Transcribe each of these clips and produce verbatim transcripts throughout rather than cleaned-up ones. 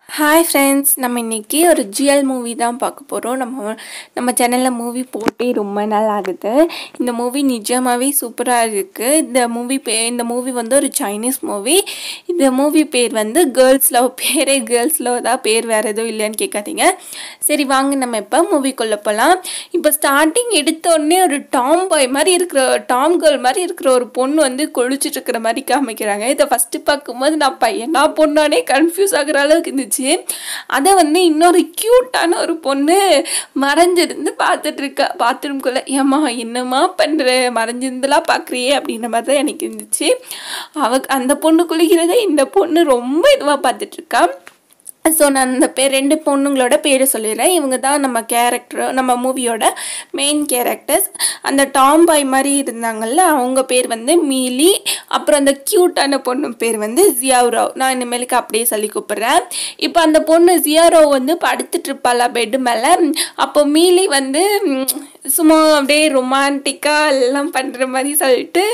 Hi friends, நம்ம இன்றைக்கி ஒரு ஜிஎல் மூவி தான் பார்க்க போகிறோம். நம்ம நம்ம சேனலில் மூவி போட்டே ரொம்ப நாள் ஆகுது. இந்த மூவி நிஜமாகவே சூப்பராக இருக்குது. இந்த மூவி பே இந்த மூவி வந்து ஒரு சைனீஸ் மூவி. இந்த மூவி பேர் வந்து கேர்ள்ஸ் லவ். பேரே கேர்ள்ஸ் லவ் தான், பேர் வேறு எதுவும் இல்லைன்னு கேட்காதீங்க. சரி வாங்க நம்ம இப்போ மூவிக்குள்ளே போகலாம். இப்போ ஸ்டார்டிங் எடுத்தோடனே ஒரு டாம் பாய் மாதிரி இருக்கிற டாம் கேர்ள் மாதிரி இருக்கிற ஒரு பொண்ணு வந்து கொழிச்சிட்டு இருக்கிற மாதிரி காமிக்கிறாங்க. இதை ஃபஸ்ட்டு பார்க்கும்போது நான் பையனா பொண்ணானே கன்ஃபியூஸ் ஆகிற அளவுக்கு இருந்துச்சு. அதை வந்து இன்னொரு க்யூட்டான ஒரு பொண்ணு மறைஞ்சிருந்து பார்த்துட்டு இருக்கா பாத்ரூம்குள்ளே. ஏம்மா என்னம்மா பண்ணுற, மறைஞ்சிருந்துலாம் பார்க்குறியே அப்படின்ற மாதிரி தான் எனக்கு இருந்துச்சு. அவ அந்த பொண்ணு குளிக்கிறத இந்த பொண்ணு ரொம்ப இதுவாக பார்த்துட்ருக்கா. ஸோ நான் அந்த பேர் ரெண்டு பொண்ணுங்களோட பேரை சொல்லிடுறேன். இவங்க தான் நம்ம கேரக்டர், நம்ம மூவியோட மெயின் கேரக்டர்ஸ். அந்த டாம் பாய் மாதிரி இருந்தாங்கள்ல, அவங்க பேர் வந்து மீலி. அப்புறம் அந்த க்யூட்டான பொண்ணு பேர் வந்து ஜியாவ்ராவ். நான் இனிமேலுக்கு அப்படியே சொல்லி கூப்பிட்றேன். இப்போ அந்த பொண்ணு ஜியாவ்ராவ் வந்து படுத்துட்டு இருப்பாளா பெட்டு மேலே. அப்போ மீலி வந்து சும்மா அப்படியே ரொமான்டிக்காக எல்லாம் பண்ணுற மாதிரி சொல்லிட்டு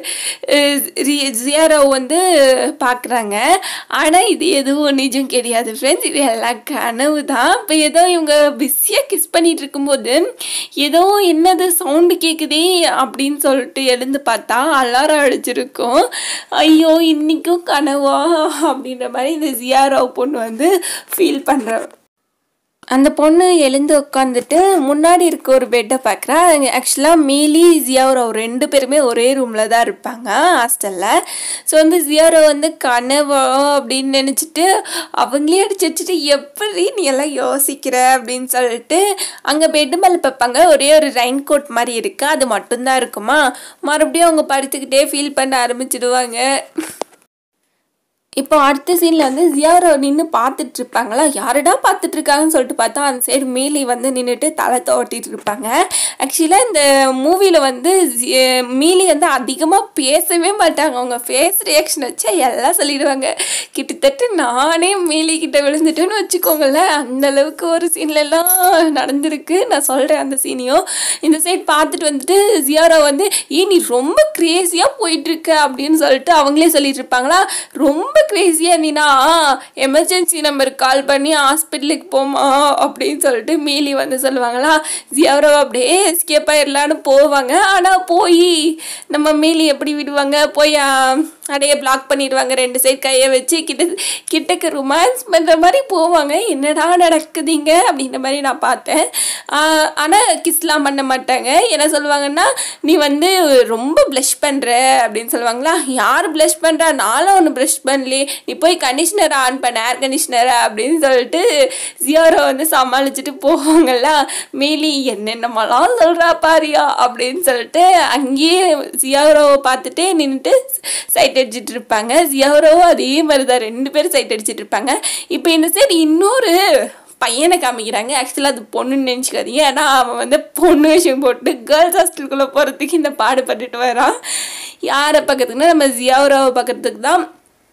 ஜியாவ்ராவ் வந்து பார்க்குறாங்க. ஆனால் இது எதுவும் நிஜம் கிடையாது ஃப்ரெண்ட்ஸ், இது எல்லாம் கனவு தான். இப்போ ஏதோ இவங்க பிஸியாக கிஸ் பண்ணிகிட்டு இருக்கும்போது ஏதோ என்னது சவுண்டு கேட்குதே அப்படின்னு சொல்லிட்டு எழுந்து பார்த்தா அலாரம் அடிச்சிருக்கும். ஐயோ இன்றைக்கும் கனவா அப்படின்ற மாதிரி இந்த ஜியாவ்ராவ் பொண்ணு வந்து ஃபீல் பண்ணுற. அந்த பொண்ணு எழுந்து உட்காந்துட்டு முன்னாடி இருக்க ஒரு பெட்டை பார்க்குறா. ஆக்சுவலாக மீலி ஜியாவ்ராவ் ரெண்டு பேருமே ஒரே ரூமில் தான் இருப்பாங்க ஹாஸ்டலில். ஸோ வந்து ஜியாவ்ராவ் வந்து கனவா அப்படின்னு நினச்சிட்டு அவங்களே அடிச்சு வச்சுட்டு எப்படி நீ எல்லாம் யோசிக்கிற அப்படின்னு சொல்லிட்டு அங்கே பெட்டு மேலே பார்ப்பாங்க. ஒரே ஒரு ரெயின் கோட் மாதிரி இருக்குது, அது மட்டும்தான் இருக்குமா. மறுபடியும் அவங்க படுத்துக்கிட்டே ஃபீல் பண்ண ஆரம்பிச்சிடுவாங்க. இப்போ அடுத்த சீனில் வந்து ஜியாவ்ராவ் நின்று பார்த்துட்டு இருப்பாங்களா, யாரடா பார்த்துட்டு இருக்காங்கன்னு சொல்லிட்டு பார்த்தா அந்த சைடு மீலி வந்து நின்றுட்டு தலை தோட்டிட்டு இருப்பாங்க. ஆக்சுவலாக இந்த மூவியில் வந்து மீலி வந்து அதிகமாக பேசவே மாட்டாங்க. அவங்க ஃபேஸ் ரியாக்ஷன் வச்சா எல்லாம் சொல்லிடுவாங்க. கிட்டத்தட்ட நானே மீலி கிட்ட விழுந்துட்டேன்னு வச்சுக்கோங்களேன். அந்தளவுக்கு ஒரு சீன்லலாம் நடந்திருக்கு. நான் சொல்கிறேன் அந்த சீனையும். இந்த சைட் பார்த்துட்டு வந்துட்டு ஜியாவ்ராவ் வந்து ஏ நீ ரொம்ப க்ரேஸியாக போயிட்டுருக்க அப்படின்னு சொல்லிட்டு அவங்களே சொல்லிட்டு இருப்பாங்களா. ரொம்ப கிரேசியாக நீனா எமர்ஜென்சி நம்பருக்கு கால் பண்ணி ஹாஸ்பிட்டலுக்கு போமா அப்படின்னு சொல்லிட்டு மீலி வந்து சொல்லுவாங்களா. ஜியாவ்ராவ் அப்படியே எஸ்கேப் ஆயிடலான்னு போவாங்க. ஆனால் போய் நம்ம மீலி எப்படி விடுவாங்க, போய் அப்படியே பிளாக் பண்ணிடுவாங்க. ரெண்டு சைடு கையை வச்சு கிட்ட கிட்டக்கு ரொமான்ஸ் பண்ணுற மாதிரி போவாங்க. என்னடா நடக்குதுங்க அப்படின்ற மாதிரி நான் பார்த்தேன். ஆனால் கிஸ்லாம் பண்ண மாட்டாங்க. என்ன சொல்லுவாங்கன்னா நீ வந்து ரொம்ப ப்ளஷ் பண்ணுற அப்படின்னு சொல்லுவாங்களா. யார் ப்ளஷ் பண்ணுறா, நானும் ஒன்று ப்ளஷ் பண்ணலே, நீ போய் கண்டிஷ்னரை ஆன் பண்ண, ஏர் கண்டிஷ்னரை அப்படின்னு சொல்லிட்டு ஜியாவ்ராவ் வந்து சமாளிச்சுட்டு போவாங்கல்ல. மீலி என்னென்னமெல்லாம் சொல்கிறா பாரியா அப்படின்னு சொல்லிட்டு அங்கேயே ஜியாவ்ராவை பார்த்துட்டே நின்றுட்டு சைட் அடிச்சுட்டு இருப்பாங்க. ஜியாவ்ராவும் அதே மாதிரி தான், ரெண்டு பேரும் சைட் அடிச்சுட்டு இருப்பாங்க. இப்போ இந்த சைடு இன்னொரு பையனை காமிக்கிறாங்க. ஆக்சுவலாக அது பொண்ணுன்னு நினச்சிக்காதீங்க. ஏன்னா அவன் வந்து பொண்ணு விஷயம் போட்டு கேர்ள்ஸ் ஹாஸ்டலுக்குள்ளே போகிறதுக்கு இந்த பாடுபட்டுட்டு வரான். யாரை பார்க்கறதுக்குன்னா நம்ம ஜியாவ்ராவை பார்க்கறதுக்கு தான்.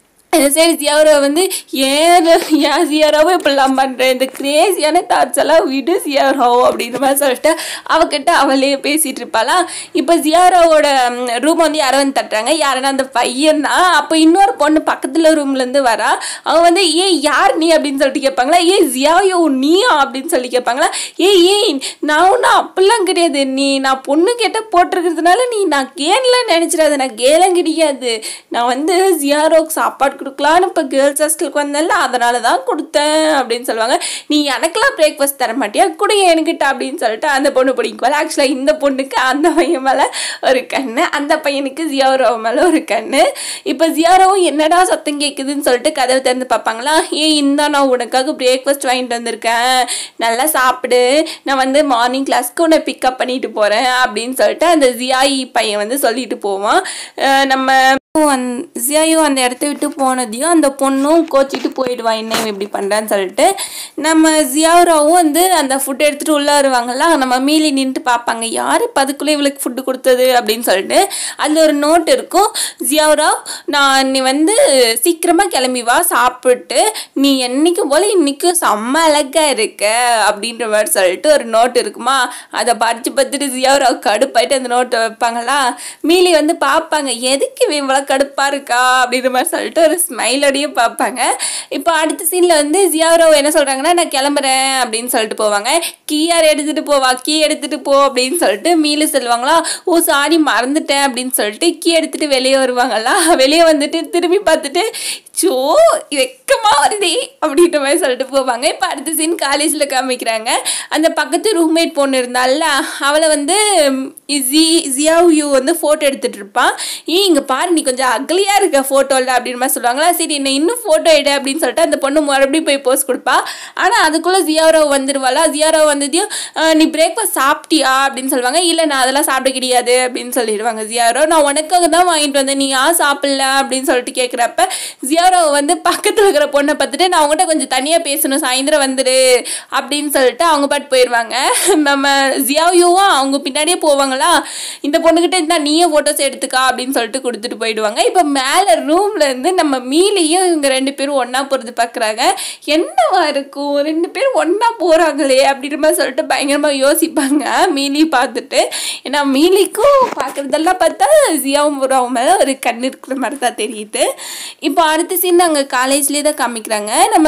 சரி ஜியாவ்ராவ் வந்து ஏன் ஏன் ஜியாவ்ராவும் இப்படிலாம் பண்ணுறேன், இந்த கிரேசியான தாட்ஸ் எல்லாம் விடு ஜியாவ்ராவ் அப்படின்ற மாதிரி சொல்லிட்டு அவகிட்ட அவளே பேசிகிட்டு இருப்பாளா. இப்போ ஜியாவ்ராவோட ரூம் வந்து யாரோ வந்து தட்டுறாங்க. யாருன்னா அந்த பையன் தான். அப்போ இன்னொரு பொண்ணு பக்கத்தில் ரூம்லேருந்து வரா. அவன் வந்து ஏ யார் நீ அப்படின்னு சொல்லிட்டு கேட்பாங்களா. ஏ ஜியாவ்யோ நீயா அப்படின்னு சொல்லி கேட்பாங்களா. ஏ ஏய் நான் ஒன்றும் அப்படிலாம் கிடையாது, நீ நான் பொண்ணு கேட்ட போட்டிருக்கிறதுனால நீ நான் கேன்லாம் நினச்சிடாது, நான் கேலாம் கிடையாது, நான் வந்து ஜியாவ்ராவுக்கு சாப்பாடு கொடுக்கலான்னு இப்போ கேர்ள்ஸ் ஹாஸ்டலுக்கு வந்தேன்ல அதனால தான் கொடுத்தேன் அப்படின்னு சொல்லுவாங்க. நீ எனக்கெல்லாம் பிரேக்ஃபாஸ்ட் தர மாட்டியா, கூட என்கிட்ட அப்படின்னு சொல்லிட்டு அந்த பொண்ணு பிடிக்குவாள். ஆக்சுவலாக இந்த பொண்ணுக்கு அந்த பையன் மேலே ஒரு கண்ணு, அந்த பையனுக்கு ஜியாவ்ராவ் மேலே ஒரு கண்ணு. இப்போ ஜியாவ்ராவும் என்னடா சத்தம் கேட்குதுன்னு சொல்லிட்டு கதவை திறந்து பார்ப்பாங்களா. ஏன் இந்தா நான் உனக்காக பிரேக்ஃபாஸ்ட் வாங்கிட்டு வந்திருக்கேன், நல்லா சாப்பிடு, நான் வந்து மார்னிங் கிளாஸ்க்கு உன்னை பிக்கப் பண்ணிட்டு போகிறேன் அப்படின்னு சொல்லிட்டு அந்த ஜியாயி பையன் வந்து சொல்லிட்டு போவான். நம்ம அந் ஜியாயும் அந்த இடத்த விட்டு போனதையும் அந்த பொண்ணும் கோச்சிட்டு போயிடுவான், என்ன இப்படி பண்ணுறான்னு சொல்லிட்டு. நம்ம ஜியாவ்ராவும் வந்து அந்த ஃபுட் எடுத்துகிட்டு உள்ளே வருவாங்கள்ல, நம்ம மீலி நின்றுட்டு பார்ப்பாங்க யார் இப்போ அதுக்குள்ளே இவளுக்கு ஃபுட்டு கொடுத்தது அப்படின்னு சொல்லிட்டு. அதில் ஒரு நோட் இருக்கும். ஜியாவ்ராவ் நான் நீ வந்து சீக்கிரமாக கிளம்பி வா, சாப்பிட்டு நீ என்றைக்கும் போல் இன்றைக்கும் செம்ம அழகாக இருக்க அப்படின்ற மாதிரி சொல்லிட்டு ஒரு நோட் இருக்குமா. அதை படித்து பார்த்துட்டு ஜியாவ்ராவ் கடுப்பாயிட்டு அந்த நோட்டை வைப்பாங்களா. மீலி வந்து பார்ப்பாங்க எதுக்கு இவ்வளோ கடுப்பாக இருக்கா அப்படின்ற மாதிரி சொல்லிட்டு ஒரு ஸ்மைலோடையும் பார்ப்பாங்க. இப்போ அடுத்த சீனில் வந்து ஜியாரோ என்ன சொல்கிறாங்கன்னா நான் கிளம்புறேன் அப்படின்னு சொல்லிட்டு போவாங்க. கீயார் எடுத்துகிட்டு போவா, கீ எடுத்துகிட்டு போ அப்படின்னு சொல்லிட்டு மீலு சொல்லுவாங்களா, ஓ சாரி மறந்துட்டேன் அப்படின்னு சொல்லிட்டு கீ எடுத்துகிட்டு வெளியே வருவாங்களா. வெளியே வந்துட்டு திரும்பி பார்த்துட்டு சோ வெக்கமாக வருதே அப்படின்ற மாதிரி சொல்லிட்டு போவாங்க. இப்போ அடுத்த சீன் காலேஜில் காமிக்கிறாங்க. அந்த பக்கத்து ரூம்மேட் பொண்ணு இருந்தால அவளை வந்து ஜி ஜியாவ்யூ வந்து ஃபோட்டோ எடுத்துகிட்டு இருப்பான். ஏ இங்கே பாரு நீ கொஞ்சம் அக்லியாக இருக்க ஃபோட்டோவில் அப்படின்னு மாதிரி சொல்லுவாங்களா. சரி என்ன இன்னும் ஃபோட்டோ எடு அப்படின்னு சொல்லிட்டு அந்த பொண்ணு மறுபடியும் போய் போஸ்ட் கொடுப்பா. ஆனால் அதுக்குள்ளே ஜியாரோ வந்துடுவாளா. ஜியாரோ வந்ததையும் நீ பிரேக்ஃபாஸ்ட் சாப்பிட்டியா அப்படின்னு சொல்லுவாங்க. இல்லை நான் அதெல்லாம் சாப்பிட கிடையாது அப்படின்னு சொல்லிடுவாங்க ஜியாரோ. நான் உனக்காக தான் வாங்கிட்டு வந்தேன், நீ ஏன் சாப்பிடல அப்படின்னு சொல்லிட்டு கேட்குறப்ப ஜியாரோ வந்து பக்கத்தில் இருக்கிற பொண்ணை பார்த்துட்டு நான் அவங்ககிட்ட கொஞ்சம் தனியாக பேசணும், சாயந்தரம் வந்துடு அப்படின்னு சொல்லிட்டு அவங்க பாட்டு போயிடுவாங்க. நம்ம ஜியாவ்யூவும் அவங்க பின்னாடியே போவாங்களா. இந்த பொண்ணுக்கிட்ட இருந்தால் நீயே ஃபோட்டோஸ் எடுத்துக்கா அப்படின்னு சொல்லிட்டு கொடுத்துட்டு போயிடுவாங்க. இப்போ மேலே ரூம்ல இருந்து நம்ம மீலையும் இவங்க ரெண்டு பேரும் ஒன்றா போகிறது பார்க்குறாங்க. என்னவா இருக்கும் ரெண்டு பேரும் ஒன்றா போகிறாங்களே அப்படின்ற மாதிரி சொல்லிட்டு பயங்கரமாக யோசிப்பாங்க மீலி பார்த்துட்டு. ஏன்னா மீலிக்கும் பார்க்குறதெல்லாம் பார்த்தா ஜியாவும் அவங்க மேலே ஒரு கண் இருக்கிற மாதிரி தான் தெரியுது. இப்போ அடுத்த சீன் அங்கே காலேஜ்லேயே தான் காமிக்கிறாங்க. நம்ம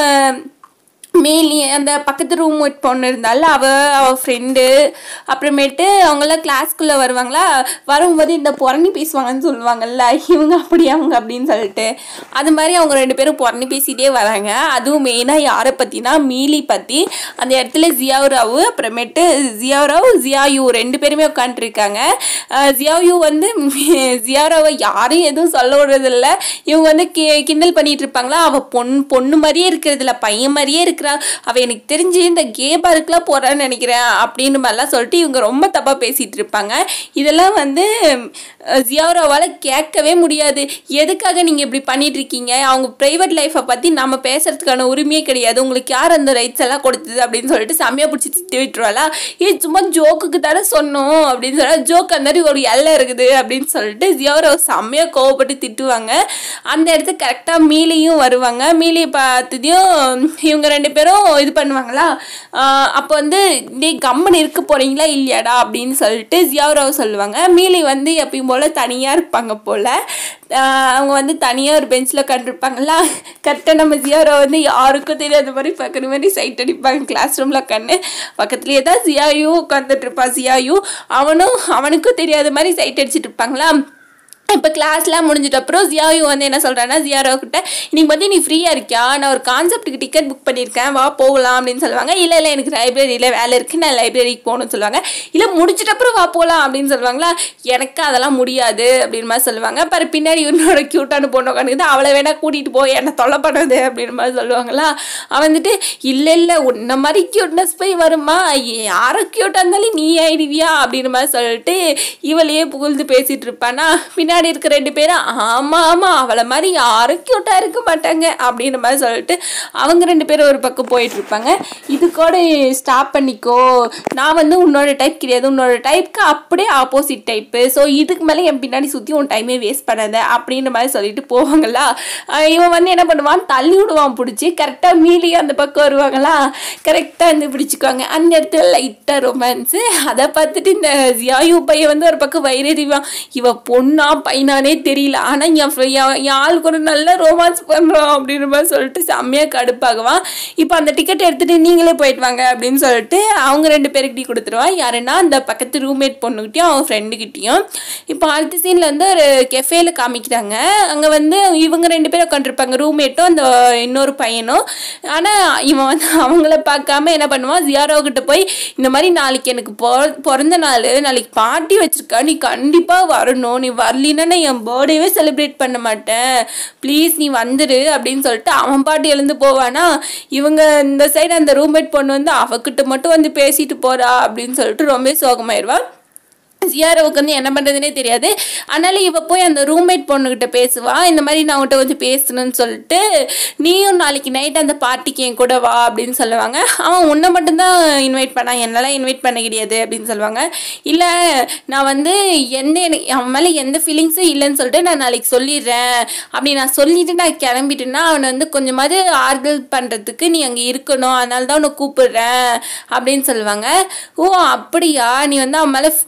மேலி அந்த பக்கத்து ரூம் பொண்ணு இருந்தால அவள் அவள் ஃப்ரெண்டு அப்புறமேட்டு அவங்களாம் கிளாஸ்க்குள்ளே வருவாங்களா. வரும்போது இந்த புறணி பேசுவாங்கன்னு சொல்லுவாங்கல்ல, இவங்க அப்படி அவங்க அப்படின்னு சொல்லிட்டு அது மாதிரி அவங்க ரெண்டு பேரும் புறணி பேசிகிட்டே வராங்க. அதுவும் மெயினாக யாரை பற்றினா மீலி பற்றி. அந்த இடத்துல ஜியாவ்ராவு அப்புறமேட்டு ஜியாவ்ராவ் ஜியாயூ ரெண்டு பேருமே உட்காந்துருக்காங்க. ஜியாயூ வந்து ஜியாராவை யாரையும் எதுவும் சொல்ல விடுறதில்ல. இவங்க வந்து கி கிண்டல் பண்ணிகிட்டு இருப்பாங்களா. அவள் பொண்ணு பொண்ணு மாதிரியே இருக்கிறதில்ல, பையன் மாதிரியே இருக்கிற அவ எனக்கு தெரிஞ்சு இந்த கே பார்க்குலாம் போறான்னு நினைக்கிறேன் அப்படின்னு மாதிரிலாம் சொல்லிட்டு இவங்க ரொம்ப தப்பா பேசிட்டு இருப்பாங்க. இதெல்லாம் வந்து ஜியாராவால் கேட்கவே முடியாது. எதுக்காக நீங்க இப்படி பண்ணிட்டு இருக்கீங்க, அவங்க பிரைவேட் லைஃப்பை பத்தி நம்ம பேசுறதுக்கான உரிமையே கிடையாது, உங்களுக்கு யார் அந்த ரைட்ஸ் எல்லாம் கொடுத்தது அப்படின்னு சொல்லிட்டு செம்மையா பிடிச்சி திட்டி விட்டுருவாளா. ஏ சும்மா ஜோக்குக்கு தானே சொன்னோம் அப்படின்னு சொல்ல, ஜோக் அந்த மாதிரி ஒரு எல்லை இருக்குது அப்படின்னு சொல்லிட்டு ஜியாராவை செம்மையா கோவப்பட்டு திட்டுவாங்க. அந்த இடத்துக்கு கரெக்டா மீலியும் வருவாங்க. மீலியை பார்த்ததையும் இவங்க ரெண்டு பேரும் இது பண்ணுவாங்களா. அப்போ வந்து நீ கம்மன் இருக்க போறீங்களா இல்லையாடா அப்படின்னு சொல்லிட்டு ஜியாராவை சொல்லுவாங்க. மீலி வந்து எப்பயும் போல தனியாக இருப்பாங்க போல். அவங்க வந்து தனியாக ஒரு பெஞ்சில் உட்காந்துருப்பாங்களா. கரெக்டாக நம்ம ஜியாரோ வந்து யாருக்கும் தெரியாத மாதிரி பார்க்குற மாதிரி சைட் அடிப்பாங்க கிளாஸ் ரூமில் உட்காந்து. பக்கத்துலேயே தான் ஜியாயூ உட்காந்துட்டு இருப்பான். ஜியாயூ அவனும் அவனுக்கும் தெரியாத மாதிரி சைட் அடிச்சுட்டு இருப்பாங்களா. இப்போ கிளாஸ்லாம் முடிஞ்சிட்ட அப்புறம் ஜியாயூ வந்து என்ன சொல்கிறான்னா ஜியாரோ கிட்ட, இன்னைக்கு வந்து நீ ஃப்ரீயாக இருக்கியா, நான் ஒரு கான்செப்ட்டுக்கு டிக்கெட் புக் பண்ணியிருக்கேன், வா போகலாம் அப்படின்னு சொல்லுவாங்க. இல்லை இல்லை எனக்கு லைப்ரரியில் வேலை இருக்குது, நான் லைப்ரரிக்கு போகணும்னு சொல்லுவாங்க. இல்லை முடிச்சிட்ட அப்புறம் வா போகலாம் அப்படின்னு சொல்லுவாங்களா. எனக்கு அதெல்லாம் முடியாது அப்படின்னு மாதிரி சொல்லுவாங்க. அப்புறம் பின்னாடி இன்னொரு க்யூட்டான பொண்ணு உட்காந்துக்கிட்டு அவளை வேணா கூட்டிகிட்டு போய் என்னை தொல்லை பண்ணது அப்படின்னு மாதிரி சொல்லுவாங்களா. அவன் வந்துட்டு இல்லை இல்லை உன்ன மாதிரி க்யூட்னஸ் போய் வருமா, யாரை க்யூட்டாக இருந்தாலும் நீ ஆயிடுவியா அப்படின்னு மாதிரி சொல்லிட்டு இவளையே புகழ்ந்து பேசிகிட்டு இருப்பானா. பின்னாடி இருக்கிற ரெண்டு பேரும் ஆமா ஆமா அவளை மாதிரி யாரும் கியூட்டா இருக்க மாட்டாங்க அப்படின்ற மாதிரி சொல்லிட்டு அவங்க ரெண்டு பேரும் ஒரு பக்கம் போயிட்டு இருப்பாங்க. இது கூட ஸ்டாப் பண்ணிக்கோ, நான் வந்து உன்னோட டைப் கிடையாது, உன்னோட டைப்க்கு அப்படியே ஆப்போசிட் டைப்பு, ஸோ இதுக்கு மேலே என் பின்னாடி சுற்றி உன் டைமே வேஸ்ட் பண்ணாத அப்படின்ற மாதிரி சொல்லிட்டு போவாங்களா. இவன் வந்து என்ன பண்ணுவான், தள்ளி விடுவான் பிடிச்சி. கரெக்டாக மீலி அந்த பக்கம் வருவாங்களா, கரெக்டாக வந்து பிடிச்சிக்குவாங்க. அந்த இடத்துல லைட்டாக ரொமான்ஸு. அதை பார்த்துட்டு இந்த ஜியாயூ பையன் வந்து ஒரு பக்கம் வயிறறிவான், இவ பொண்ணா பையனானே தெரியல, ஆனால் என் ஆளுக்கு ஒரு நல்ல ரொமான்ஸ் பண்ணுறோம் அப்படின்ற மாதிரி சொல்லிட்டு செம்மையாக கடுப்பாகுவான். இப்போ அந்த டிக்கெட் எடுத்துகிட்டு நீங்களே போயிட்டு வாங்க அப்படின்னு சொல்லிட்டு அவங்க ரெண்டு பேருக்கிட்டையும் கொடுத்துருவான். யாருன்னா அந்த பக்கத்து ரூம்மேட் பொண்ணுக்கிட்டையும் அவங்க ஃப்ரெண்டுக்கிட்டையும். இப்போ அடுத்த சீனில் வந்து ஒரு கெஃபேல காமிக்கிறாங்க. அங்கே வந்து இவங்க ரெண்டு பேரும் உட்காந்துருப்பாங்க, ரூம்மேட்டும் அந்த இன்னொரு பையனும். ஆனால் இவன் வந்து அவங்கள பார்க்காம என்ன பண்ணுவான், ஜியாரோக்கிட்ட போய் இந்த மாதிரி நாளைக்கு எனக்கு பிறந்த நாள், நாளைக்கு பார்ட்டி வச்சிருக்கா, நீ கண்டிப்பாக வரணும், நீ வரலின்னா என் பர்த்டேவே செலிப்ரேட் பண்ண மாட்டேன், ப்ளீஸ் நீ வந்துடு அப்படின்னு சொல்லிட்டு அவன் பாட்டி எழுந்து போவானா. இவங்க இந்த சைடு அந்த ரூம்மேட் பொண்ணு வந்து அவகிட்ட மட்டும் வந்து பேசிட்டு போறா அப்படின்னு சொல்லிட்டு ரொம்ப சோகமாயிருவான். ஜியாரோவுக்கு வந்து என்ன பண்ணுறதுனே தெரியாது. அதனால இவ போய் அந்த ரூம்மேட் பொண்ணுக்கிட்ட பேசுவா, இந்த மாதிரி நான் உன்கிட்ட கொஞ்சம் பேசணும்னு சொல்லிட்டு, நீயும் நாளைக்கு நைட் அந்த பார்ட்டிக்கு என் கூட வா அப்படின்னு சொல்லுவாங்க. அவன் உன்னை மட்டும்தான் இன்வைட் பண்ணான், என்னெல்லாம் இன்வைட் பண்ண கிடையாது அப்படின்னு சொல்லுவாங்க. இல்லை நான் வந்து எந்த எனக்கு அவன் மேலே எந்த ஃபீலிங்ஸும் இல்லைன்னு சொல்லிட்டு நான் நாளைக்கு சொல்லிடுறேன், அப்படி நான் சொல்லிட்டு நான் கிளம்பிட்டேன்னா அவனை வந்து கொஞ்சமாவது ஆறுதல் பண்ணுறதுக்கு நீ அங்கே இருக்கணும், அதனால தான் உன்னை கூப்பிடுறேன் அப்படின்னு சொல்லுவாங்க. ஓ அப்படியா, நீ வந்து அவன் மேலே ஃபீலிங்ஸ்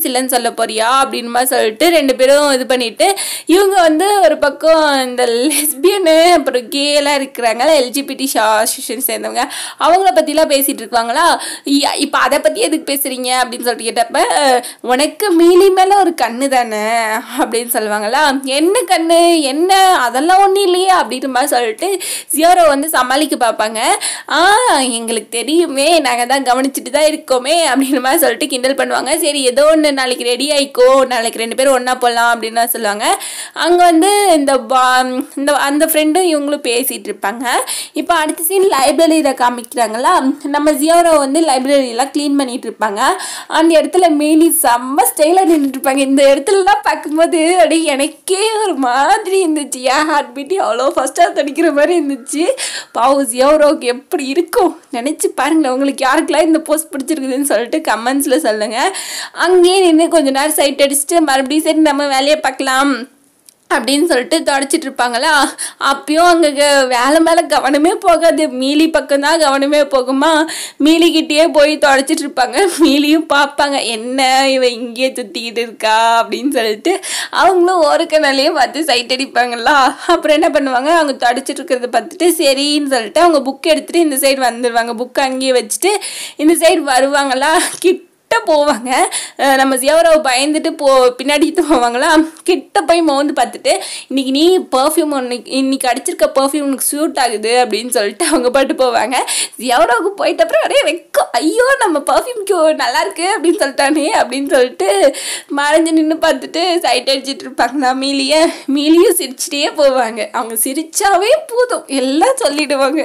ஃபீலிங்ஸ் இல்லைன்னு சொல்ல போறியா அப்படின்னு மாதிரி சொல்லிட்டு ரெண்டு பேரும் இது பண்ணிட்டு இவங்க வந்து ஒரு பக்கம் இந்த லெஸ்பியனு அப்புறம் கேலாம் இருக்கிறாங்களா எல்ஜிபிடி அசோசியேஷன் சேர்ந்தவங்க அவங்கள பற்றிலாம் பேசிகிட்டு இருக்காங்களா. இப்போ அதை பற்றி எதுக்கு பேசுகிறீங்க அப்படின்னு சொல்லிட்டு கேட்டப்ப உனக்கு மீலி மேலே ஒரு கண்ணு தானே அப்படின்னு சொல்லுவாங்களா. என்ன கண்ணு என்ன அதெல்லாம் ஒன்றும் இல்லையே அப்படின்ற மாதிரி சொல்லிட்டு ஜியோரோ வந்து சமாளிக்க பார்ப்பாங்க. ஆ எங்களுக்கு தெரியுமே நாங்கள் தான் கவனிச்சுட்டு தான் இருக்கோமே அப்படின்ற மாதிரி சொல்லிட்டு கிண்டல் பண்ணுவாங்க. சரி ஏதோ ஒன்று நாளைக்கு ரெடி ஆகிக்கோ நாளைக்கு ரெண்டு பேரும் ஒன்றா போகலாம் அப்படின்னு சொல்லுவாங்க. அங்கே வந்து இந்த இந்த அந்த ஃப்ரெண்டும் இவங்களும் பேசிகிட்டு இருப்பாங்க. இப்போ அடுத்த சீன் லைப்ரரியில் காமிக்கிறாங்களா. நம்ம ஜியோரோ வந்து லைப்ரரியெல்லாம் க்ளீன் பண்ணிட்டு இருப்பாங்க. அந்த இடத்துல மீலி செம்ம ஸ்டைலாக நின்றுட்டு இருப்பாங்க. இந்த இடத்துலலாம் பார்க்கும்போது அப்படியே எனக்கே ஒரு மாதிரி இருந்துச்சு. ஏன் ஹார்ட் பீட்டி அவ்வளோ ஃபஸ்ட்டாக தடிக்கிற மாதிரி இருந்துச்சு. பாவு ஜியோரோக்கு எப்படி இருக்கும் நினச்சி பாருங்களேன். உங்களுக்கு யாருக்கெல்லாம் இந்த போஸ்ட் பிடிச்சிருக்குதுன்னு சொல்லிட்டு கமெண்ட்ஸில் சொல்லுங்கள். அங்கேயே நின்று கொஞ்சம் நேரம் சைட் அடிச்சுட்டு மறுபடியும் சரி நம்ம வேலையை பார்க்கலாம் அப்படின்னு சொல்லிட்டு தொடச்சிட்டு இருப்பாங்களா. அப்பயும் அங்கே வேலை மேலே கவனமே போகாது. மீலி பக்கம்தான் கவனமே போகுமா. மீலிக்கிட்டேயே போய் தொடச்சிட்டு இருப்பாங்க. மீலியும் பார்ப்பாங்க என்ன இவ இங்கேயே சுற்றிக்கிட்டு இருக்கா அப்படின்னு சொல்லிட்டு அவங்களும் ஒரு கனாலேயே பார்த்து சைட் அடிப்பாங்களா. அப்புறம் என்ன பண்ணுவாங்க அவங்க தொடச்சிட்டு இருக்கிறத பார்த்துட்டு சரின்னு சொல்லிட்டு அவங்க புக் எடுத்துகிட்டு இந்த சைடு வந்துடுவாங்க. புக்கை அங்கேயே வச்சுட்டு இந்த சைடு வருவாங்களா. கிட்ட போவாங்க. நம்ம ஜியோரோவை பயந்துட்டு போ பின்னாடி போவாங்களா. கிட்ட போய் மோந்து பார்த்துட்டு இன்னைக்கு நீ பர்ஃப்யூம் ஒன்று இன்னைக்கு அடிச்சிருக்க பர்ஃப்யூம் உனக்கு சூட் ஆகுது அப்படின்னு சொல்லிட்டு அவங்க பாட்டு போவாங்க. ஜியோரோவுக்கு போயிட்ட அப்புறம் அப்படியே வைக்கும் ஐயோ நம்ம பர்ஃப்யூம்க்கு நல்லா இருக்கு அப்படின்னு சொல்லிட்டானே அப்படின்னு சொல்லிட்டு மறைஞ்சு நின்று பார்த்துட்டு சைட் அடிச்சுட்டு இருப்பாங்களா. மீலியை மீலியும் சிரிச்சுட்டே போவாங்க. அவங்க சிரிச்சாவே போதும் எல்லாம் சொல்லிடுவாங்க.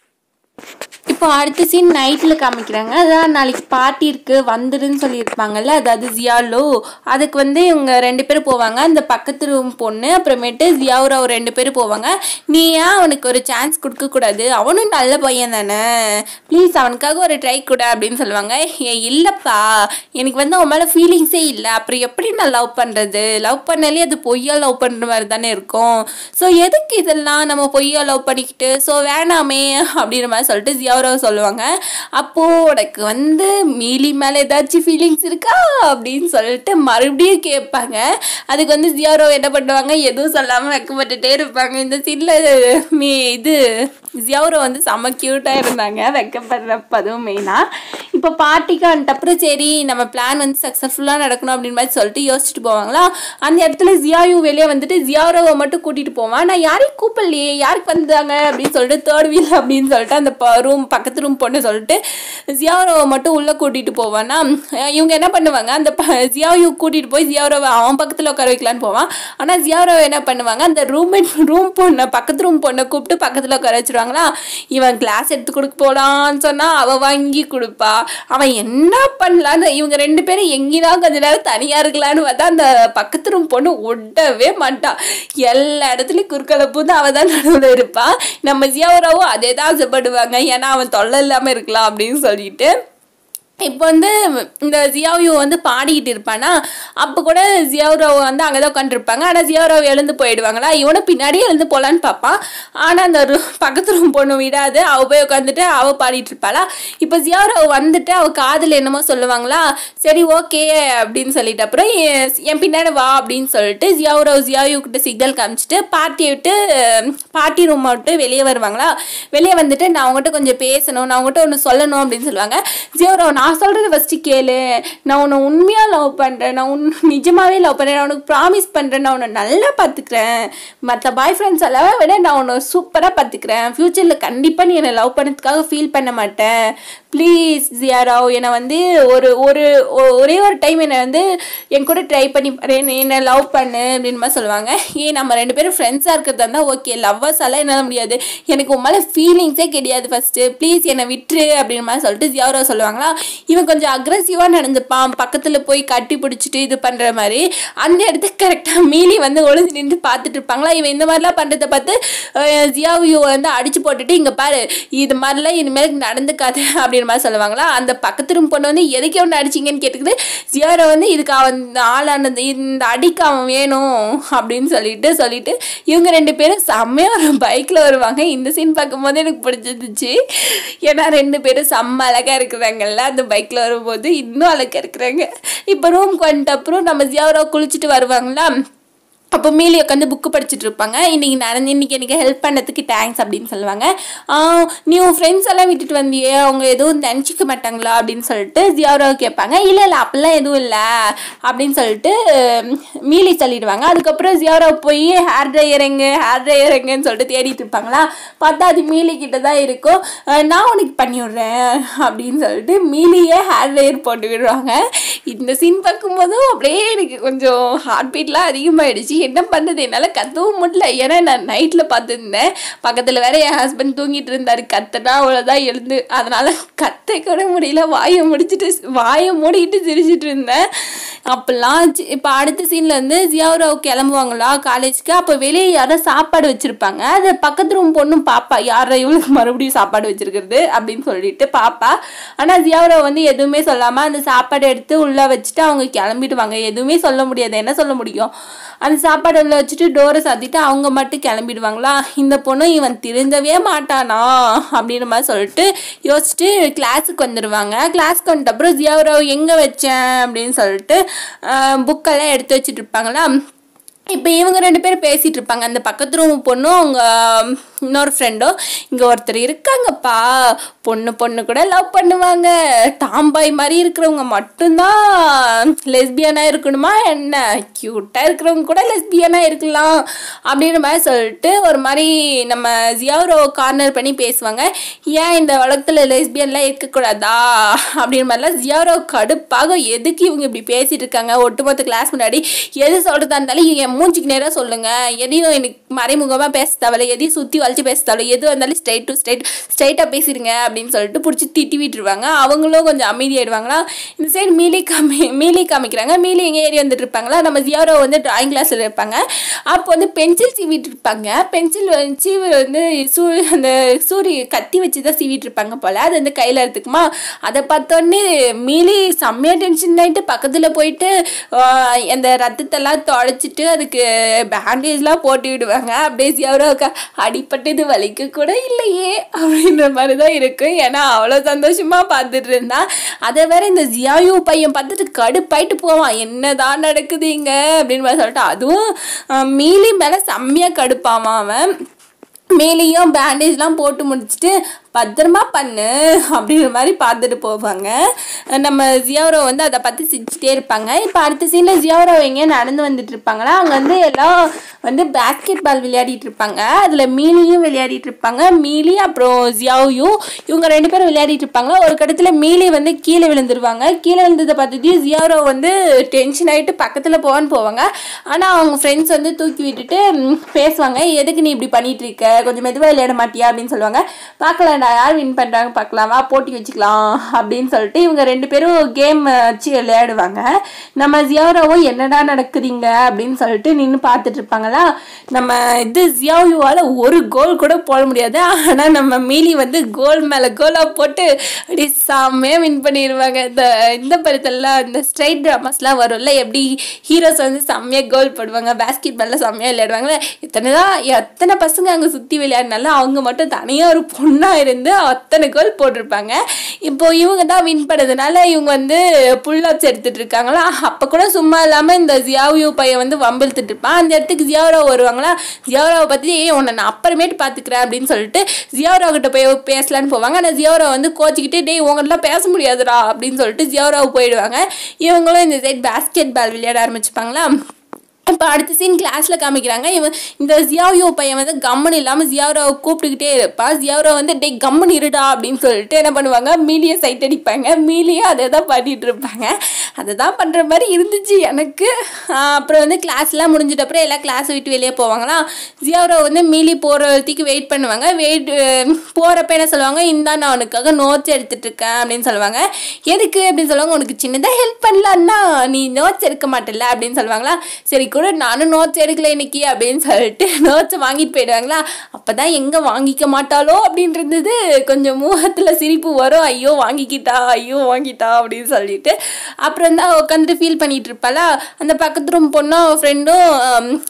இப்போ அடுத்த சீன் நைட்டில் காமிக்கிறாங்க. அதான் நாளைக்கு பார்ட்டி இருக்குது வந்துடுன்னு சொல்லியிருப்பாங்கல்ல, அதாவது ஜியாலோ. அதுக்கு வந்து இவங்க ரெண்டு பேரும் போவாங்க. அந்த பக்கத்து ரூம் பொண்ணு அப்புறமேட்டு ஜியாவுராவ் ரெண்டு பேரும் போவாங்க. நீ ஏன் அவனுக்கு ஒரு சான்ஸ் கொடுக்கக்கூடாது, அவனும் நல்ல பையன் தானே, ப்ளீஸ் அவனுக்காக ஒரு ட்ரை கூட அப்படின்னு சொல்லுவாங்க. ஏ இல்லைப்பா எனக்கு வந்து அவன் மேலே ஃபீலிங்ஸே இல்லை, அப்புறம் எப்படி நான் லவ் பண்ணுறது, லவ் பண்ணாலே அது பொய்யா லவ் பண்ணுற மாதிரி தானே இருக்கும், ஸோ எதுக்கு இதெல்லாம் நம்ம பொய்யா லவ் பண்ணிக்கிட்டு, ஸோ வேணாமே அப்படின்ற மாதிரி சொல்லிட்டு ஜியாவுராவ் சொல்லுவாங்க. அப்போ உனக்கு வந்து மீலி மேலே ஏதாச்சும் ஃபீலிங்ஸ் இருக்கா அப்படின்னு சொல்லிட்டு மறுபடியும் கேட்பாங்க. அதுக்கு வந்து ஜியாவுராவ் என்ன பண்ணுவாங்க, எதுவும் சொல்லாமல் வெக்கப்பட்டுட்டே இருப்பாங்க. இந்த சீனில் மீ இது ஜியாவுராவ் வந்து செம்ம க்யூட்டாக இருந்தாங்க வெக்கப்படுறப்ப. அதுவும் மெயினாக இப்போ பார்ட்டிக்கு வந்துட்டப்புறம் சரி நம்ம பிளான் வந்து சக்ஸஸ்ஃபுல்லாக நடக்கணும் அப்படின்னு மாதிரி சொல்லிட்டு யோசிச்சுட்டு போவாங்களா. அந்த இடத்துல ஜியாயு வெளியே வந்துட்டு ஜியாவுராவை மட்டும் கூட்டிகிட்டு போவான். நான் யாரையும் கூப்பிடலையே, யாருக்கு வந்தாங்க அப்படின்னு சொல்லிட்டு தேர்ட் வீல் அப்படின்னு சொல்லிட்டு அந்த ரூம் பக்கத்து ரூம் பொண்ணு சொல்லிட்டு ஜியாவுராவை மட்டும் உள்ளே கூட்டிகிட்டு போவான்னா இவங்க என்ன பண்ணுவாங்க, அந்த ஜியாயு கூட்டிகிட்டு போய் ஜியாவுராவை அவன் பக்கத்தில் உட்கார வைக்கலான்னு போவான். ஆனால் ஜியாவுராவை என்ன பண்ணுவாங்க, அந்த ரூம்மேட் ரூம் பொண்ணை பக்கத்து ரூம் பொண்ணை கூப்பிட்டு பக்கத்தில் உட்கார வச்சுருவாங்களா. இவன் கிளாஸ் எடுத்து கொடுக்க போகலான்னு சொன்னால் அவள் வாங்கி கொடுப்பா. அவன் என்ன பண்ணலான்னு இவங்க ரெண்டு பேரும் எங்கேதான் கொஞ்ச நேரம் தனியாக இருக்கலான்னு பார்த்தா அந்த பக்கத்து ரூம் பொண்ணு ஒட்டவே மாட்டான். எல்லா இடத்துலையும் குறுக்கலப்பு தான் அவள் தான் நடுவில் இருப்பாள். நம்ம ஜியாவுராவும் அதே தான் ஆசைப்படுவாங்க, ஏன்னா அவன் தொல்லை இல்லாமல் இருக்கலாம் அப்படின்னு சொல்லிட்டு. இப்போ வந்து இந்த ஜியாவு வந்து பாடிக்கிட்டு இருப்பானா, அப்போ கூட ஜியாவுராவ் வந்து அங்கே தான் உட்காந்துருப்பாங்க. ஆனால் ஜியாவுராவ் எழுந்து போயிடுவாங்களா. இவனை பின்னாடியே எழுந்து போகலான்னு பார்ப்பான். ஆனால் அந்த ரூ பக்கத்து ரூம் பொண்ணு விடாது, அவள் போய் உட்காந்துட்டு அவள் பாடிட்டு இருப்பாளா. இப்போ ஜியாவுராவ் வந்துட்டு அவள் காதில் என்னமோ சொல்லுவாங்களா. சரி ஓகே அப்படின்னு சொல்லிட்டு அப்புறம் என் பின்னாடி வா அப்படின்னு சொல்லிட்டு ஜியாவுராவ் ஜியாவு கிட்ட சிக்னல் காமிச்சிட்டு பார்ட்டியை விட்டு பார்ட்டி ரூமை விட்டு வெளியே வருவாங்களா. வெளியே வந்துட்டு நான் அவங்ககிட்ட கொஞ்சம் பேசணும், நான் அவங்ககிட்ட ஒன்று சொல்லணும் அப்படின்னு சொல்லுவாங்க. ஜியாவுராவ் நான் சொல்கிறது ஃபஸ்ட்டு கேளு, நான் உன்னை உண்மையாக லவ் பண்ணுறேன், நான் உன் நிஜமாகவே லவ் பண்ணுறேன், நான் உனக்கு ப்ராமிஸ் பண்ணுறேன், நான் உன்னை நல்லா பார்த்துக்கிறேன், மற்ற பாய் ஃப்ரெண்ட்ஸ் எல்லாம் விட நான் உன்னை சூப்பராக பார்த்துக்கிறேன், ஃப்யூச்சரில் கண்டிப்பாக நீ என்னை லவ் பண்ணதுக்காக ஃபீல் பண்ண மாட்டேன், ப்ளீஸ் ஜியாராவ் என்னை வந்து ஒரு ஒரு ஒரே ஒரு டைம் என்னை வந்து என் கூட ட்ரை பண்ணி என்னை லவ் பண்ணு அப்படின்னு மாதிரி சொல்லுவாங்க. ஏன் நம்ம ரெண்டு பேரும் ஃப்ரெண்ட்ஸாக இருக்கிறதா இருந்தால் ஓகே, லவ்வர்ஸ் எல்லாம் என்னால் முடியாது, எனக்கு உன் மேலே ஃபீலிங்ஸே கிடையாது, ஃபஸ்ட்டு ப்ளீஸ் என்னை விட்டுரு அப்படின்னு மாதிரி சொல்லிட்டு ஜியாராவ் சொல்லுவாங்களா. இவன் கொஞ்சம் அக்ரெசிவாக நடந்துப்பான், பக்கத்தில் போய் கட்டி பிடிச்சிட்டு இது பண்ணுற மாதிரி. அந்த இடத்துக்கு கரெக்டாக மீலி வந்து ஒளிஞ்சு நின்று பார்த்துட்டு இருப்பாங்களா. இவன் இந்த மாதிரிலாம் பண்ணுறதை பார்த்து ஜியாவியூ வந்து அடிச்சு போட்டுட்டு இங்கே பாரு இது மாதிரிலாம் இனிமேல் நடந்துக்காது அப்படின்ற மாதிரி சொல்லுவாங்களா. அந்த பக்கத்து ரூம் பொண்ணு வந்து எதுக்கு ஒன்று அடிச்சிங்கன்னு கேட்டுக்குது. ஜியாரோ வந்து இதுக்கு அவன் ஆளானது இந்த அடிக்கு அவன் வேணும் அப்படின்னு சொல்லிட்டு சொல்லிட்டு இவங்க ரெண்டு பேரும் செம்மையாக ஒரு பைக்கில் வருவாங்க. இந்த சீன் பார்க்கும்போது எனக்கு பிடிச்சிருந்துச்சு. ஏன்னா ரெண்டு பேரும் செம்ம அழகாக இருக்கிறாங்கல்ல, அந்த பைக்கில் வரும்போது இன்னும் அழகாக இருக்கிறாங்க. இப்போ ரூம்க்கு வந்துட்ட அப்புறம் நம்ம ஜியாவரா குளிச்சுட்டு வருவாங்களா, அப்போ மீலி உட்காந்து புக்கு படிச்சுட்டு இருப்பாங்க. இன்றைக்கி நடந்து இன்றைக்கி எனக்கு ஹெல்ப் பண்ணதுக்கு தேங்க்ஸ் அப்படின்னு சொல்லுவாங்க. நீ உன் ஃப்ரெண்ட்ஸ் எல்லாம் விட்டுட்டு வந்தியே, அவங்க எதுவும் நினச்சிக்க மாட்டாங்களா அப்படின்னு சொல்லிட்டு ஜியாவராவை கேட்பாங்க. இல்லை இல்லை அப்படிலாம் எதுவும் இல்லை அப்படின்னு சொல்லிட்டு மீலி சொல்லிடுவாங்க. அதுக்கப்புறம் ஜியாவரா போய் ஹேர் ட்ரையர் எங்க ஹேர் ட்ரையர் எங்கன்னு சொல்லிட்டு தேடிட்டு இருப்பாங்களா, பார்த்தா அது மீலி கிட்ட தான் இருக்கும். நான் உனக்கு பண்ணி விட்றேன் அப்படின்னு சொல்லிட்டு மீலியே ஹேர் ட்ரையர் போட்டு விடுவாங்க. இந்த சீன் பார்க்கும்போதும் அப்படியே எனக்கு கொஞ்சம் ஹார்ட் பீட்லாம் அதிகமாகிடுச்சு. என்ன பண்ணுறது, என்னால் கத்தவும் முடியல. ஏன்னா நான் நைட்டில் பார்த்துருந்தேன், பக்கத்தில் வேற என் ஹஸ்பண்ட் தூங்கிட்டு இருந்தார். கத்தனா அவ்வளோதான் எழுந்து, அதனால் கத்த கூட முடியல. வாயை முடிச்சுட்டு வாயை மூடிக்கிட்டு சிரிச்சிட்டு இருந்தேன். அப்போல்லாம் இப்போ அடுத்த சீனில் வந்து ஜியாவராவ் கிளம்புவாங்களா காலேஜுக்கு. அப்போ வெளியே யாரோ சாப்பாடு வச்சுருப்பாங்க. அது பக்கத்து ரூம் பொண்ணும் பாப்பா, யாரோ இவளுக்கு மறுபடியும் சாப்பாடு வச்சுருக்கிறது அப்படின்னு சொல்லிட்டு பாப்பா. ஆனால் ஜியாவராவ் வந்து எதுவுமே சொல்லாமல் அந்த சாப்பாடு எடுத்து உள்ளே வச்சுட்டு அவங்க கிளம்பிடுவாங்க. எதுவுமே சொல்ல முடியாது, என்ன சொல்ல முடியும். அந்த சாப்பாடு உள்ள வச்சுட்டு டோரை சாத்திட்டு அவங்க மட்டும் கிளம்பிடுவாங்களா. இந்த பொண்ணு இவன் திருந்தவே மாட்டானா அப்படின்ற மாதிரி சொல்லிட்டு யோசிச்சுட்டு கிளாஸுக்கு வந்துடுவாங்க. கிளாஸுக்கு வந்துட்ட அப்புறம் ஜியாவராவ் எங்கே வச்சேன் அப்படின்னு சொல்லிட்டு புக்கெல்லாம் எடுத்து வச்சுட்டு இருப்பாங்களா. இப்போ இவங்க ரெண்டு பேரும் பேசிகிட்டு இருப்பாங்க. அந்த பக்கத்து ரூம் பொண்ணும் அவங்க இன்னொரு ஃப்ரெண்டும், இங்கே ஒருத்தர் இருக்காங்கப்பா, பொண்ணு பொண்ணு கூட லவ் பண்ணுவாங்க, டாம்பாய் மாதிரி இருக்கிறவங்க மட்டும்தான் லெஸ்பியனாக இருக்கணுமா என்ன, க்யூட்டாக இருக்கிறவங்க கூட லெஸ்பியனாக இருக்கலாம் அப்படின்ற மாதிரி சொல்லிட்டு ஒரு மாதிரி நம்ம ஜியாவராவை கார்னர் பண்ணி பேசுவாங்க. ஏன் இந்த உலகத்தில் லெஸ்பியன்லாம் இருக்கக்கூடாதா அப்படின்ற மாதிரிலாம் ஜியாவராவ் கடுப்பாக, எதுக்கு இவங்க இப்படி பேசிகிட்டு இருக்காங்க ஒட்டுமொத்த கிளாஸ் முன்னாடி, எது சொல்கிறதா இருந்தாலும் என் மூஞ்சிக்கு நேராக சொல்லுங்கள், எதையும் எனக்கு மறைமுகமாக பேச தேவையில்ல, எதையும் சுற்றி வளைச்சி பேச தேவையில்ல, எது வந்தாலும் ஸ்ட்ரைட் டு ஸ்ட்ரைட் ஸ்ட்ரைட்டாக பேசிடுங்க அப்படின்னு சொல்லிட்டு பிடிச்சி திட்டி விட்டுருவாங்க. அவங்களும் கொஞ்சம் அமைதியாகிடுவாங்களா. இந்த சைடு மீலி காமி மீலி காமிக்கிறாங்க. மீலி எங்கே ஏறி வந்துட்டு இருப்பாங்களா, நம்ம ஜியாவராவ் வந்து ட்ராயிங் கிளாஸில் இருப்பாங்க. அப்போ வந்து பென்சில் சீவிட்டு இருப்பாங்க. பென்சில் வச்சு வந்து சூ அந்த சூரிய கத்தி வச்சு தான் சீவிட்டு இருப்பாங்க போல். அது வந்து கையில் எடுத்துக்குமா. அதை பார்த்தோன்னே மீலி செம்மையாக டென்ஷன் ஆகிட்டு பக்கத்தில் போயிட்டு அந்த ரத்தத்தெல்லாம் தொடச்சிட்டு அதுக்கு பேண்டேஜ்லாம் போட்டு விடுவாங்க. அப்படியே ஜியாவராவுக்கு அடிப்பட்டது வலிக்க கூட இல்லையே அப்படின்ற மாதிரி தான் இருக்கும். ஏன்னா அவ்வளோ சந்தோஷமாக பார்த்துட்டு இருந்தா. அதை வேற இந்த ஜியாயு பையன் பார்த்துட்டு கடுப்பாயிட்டு போவான், என்னதான் நடக்குதுங்க அப்படின்னு மாதிரி சொல்லிட்டு. அதுவும் மீலி மேலே செம்மையாக கடுப்பாவான் அவன். மேலேயும் பேண்டேஜ்லாம் போட்டு முடிச்சுட்டு பத்திரமா பண்ணு அப்படின்ற மாதிரி பார்த்துட்டு போவாங்க. நம்ம ஜியாவராவ் வந்து அதை பற்றி சிரிச்சுட்டே இருப்பாங்க. இப்போ அடுத்த சீனில் ஜியாவராவ் எங்கேயோ நடந்து வந்துட்டு இருப்பாங்களா. அவங்க வந்து எல்லாம் வந்து பேஸ்கெட் பால் விளையாடிட்டு இருப்பாங்க. அதில் மீலியும் விளையாடிட்டு இருப்பாங்க. மீலி அப்புறம் ஜியாவையும் இவங்க ரெண்டு பேரும் விளையாடிட்டு இருப்பாங்களா. ஒரு கட்டத்தில் மீலி வந்து கீழே விழுந்துருவாங்க. கீழே விழுந்ததை பார்த்துட்டு ஜியாவராவ் வந்து டென்ஷன் ஆகிட்டு பக்கத்தில் போவான்னு போவாங்க. ஆனால் அவங்க ஃப்ரெண்ட்ஸ் வந்து தூக்கி விட்டுட்டு பேசுவாங்க, எதுக்கு நீ இப்படி பண்ணிட்டு இருக்க, கொஞ்சம் மெதுவாக விளையாட மாட்டியா அப்படின்னு சொல்லுவாங்க. பார்க்கலாம் யார் வின் பண்ணுறாங்க பார்க்கலாமா, போட்டி வச்சுக்கலாம் அப்படின்னு சொல்லிட்டு இவங்க ரெண்டு பேரும் கேம் வச்சு விளையாடுவாங்க. நம்ம ஜியாவராவும் என்னடா நடக்குதுங்க அப்படின்னு சொல்லிட்டு நின்று பார்த்துட்டு இருப்பாங்களா. நம்ம இது ஜியாவுவால் ஒரு கோல் கூட போட முடியாது. ஆனால் நம்ம மீலி வந்து கோல் மேலே கோலாக போட்டு அப்படி செம்மையாக வின் பண்ணிடுவாங்க. இந்த இந்த படத்தெல்லாம் இந்த ஸ்ட்ரைட் ட்ராமாஸ்லாம் வரும்ல, எப்படி ஹீரோஸ் வந்து செம்மையாக கோல் போடுவாங்க, பேஸ்கெட் பாலில் செம்மையாக விளையாடுவாங்களே. எத்தனை தான் எத்தனை பசங்க அங்கே சுற்றி விளையாடினாலும் அவங்க மட்டும் தனியாக ஒரு பொண்ணாக இருந்து அத்தனை கோல் போட்டிருப்பாங்க. இப்போ இவங்க தான் வின் பண்ணதுனால இவங்க வந்து புல் அப்ஸ் எடுத்துட்டு இருக்காங்களா. அப்போ கூட சும்மா இல்லாமல் இந்த ஜியாவு பையன் வந்து வம்பிழுத்துட்டு இருப்பான். அந்த இடத்துக்கு ஜியாவராவ் வருவாங்களா. ஜியாவராவை பற்றி உன்னை நான் அப்புறமேட்டு பார்த்துக்கிறேன் அப்படின்னு சொல்லிட்டு ஜியாவராவ் கிட்ட போய் பேசலான்னு போவாங்க. ஆனால் ஜியாவராவ் வந்து கோச்சிக்கிட்டு டே உங்கள்லாம் பேச முடியாதுடா அப்படின்னு சொல்லிட்டு ஜியாவராவ் போயிடுவாங்க. இவங்களும் இந்த சைட் பேஸ்கெட் பால் விளையாட ஆரம்பிச்சுப்பாங்களா. இப்போ அடுத்த சீன் கிளாஸில் காமிக்கிறாங்க. இவன் இந்த ஜியாவியோ பையன் வந்து கம்மன் இல்லாமல் ஜியாவராவை கூப்பிட்டுக்கிட்டே இருப்பான். ஜியாவரா வந்து டே கம்மன் இருடா அப்படின்னு சொல்லிட்டு என்ன பண்ணுவாங்க, மீலியை சைட் அடிப்பாங்க. மீலியை அதை தான் பண்ணிட்டு இருப்பாங்க. அதை தான் பண்ணுற மாதிரி இருந்துச்சு எனக்கு. அப்புறம் வந்து கிளாஸ்லாம் முடிஞ்சிட்ட அப்புறம் எல்லாம் கிளாஸை விட்டு வெளியே போவாங்களா. ஜியாவரா வந்து மீலி போகிறதுக்கு வெயிட் பண்ணுவாங்க. வெயிட் போகிறப்ப என்ன சொல்லுவாங்க, இந்தா நான் உனக்காக நோட்ஸ் எடுத்துகிட்டு இருக்கேன் அப்படின்னு சொல்லுவாங்க. எதுக்கு அப்படின்னு சொல்லுவாங்க, உனக்கு சின்னதாக ஹெல்ப் பண்ணலான்னா நீ நோட்ஸ் எடுக்க மாட்டேல்ல அப்படின்னு சொல்லுவாங்களா. சரி கூட நானும் நோட்ஸ் எடுக்கல இன்னைக்கு அப்படின்னு சொல்லிட்டு நோட்ஸை வாங்கிட்டு போயிடுவாங்களா. அப்போ தான் எங்கே வாங்கிக்க மாட்டாளோ அப்படின்றது கொஞ்சம் முகத்தில் சிரிப்பு வரும். ஐயோ வாங்கிக்கிட்டா ஐயோ வாங்கிட்டா அப்படின்னு சொல்லிட்டு அப்புறம் தான் உட்காந்துட்டு ஃபீல் பண்ணிட்டு இருப்பாளா. அந்த பக்கத்து ரூம் பொண்ணும் ஃப்ரெண்டும்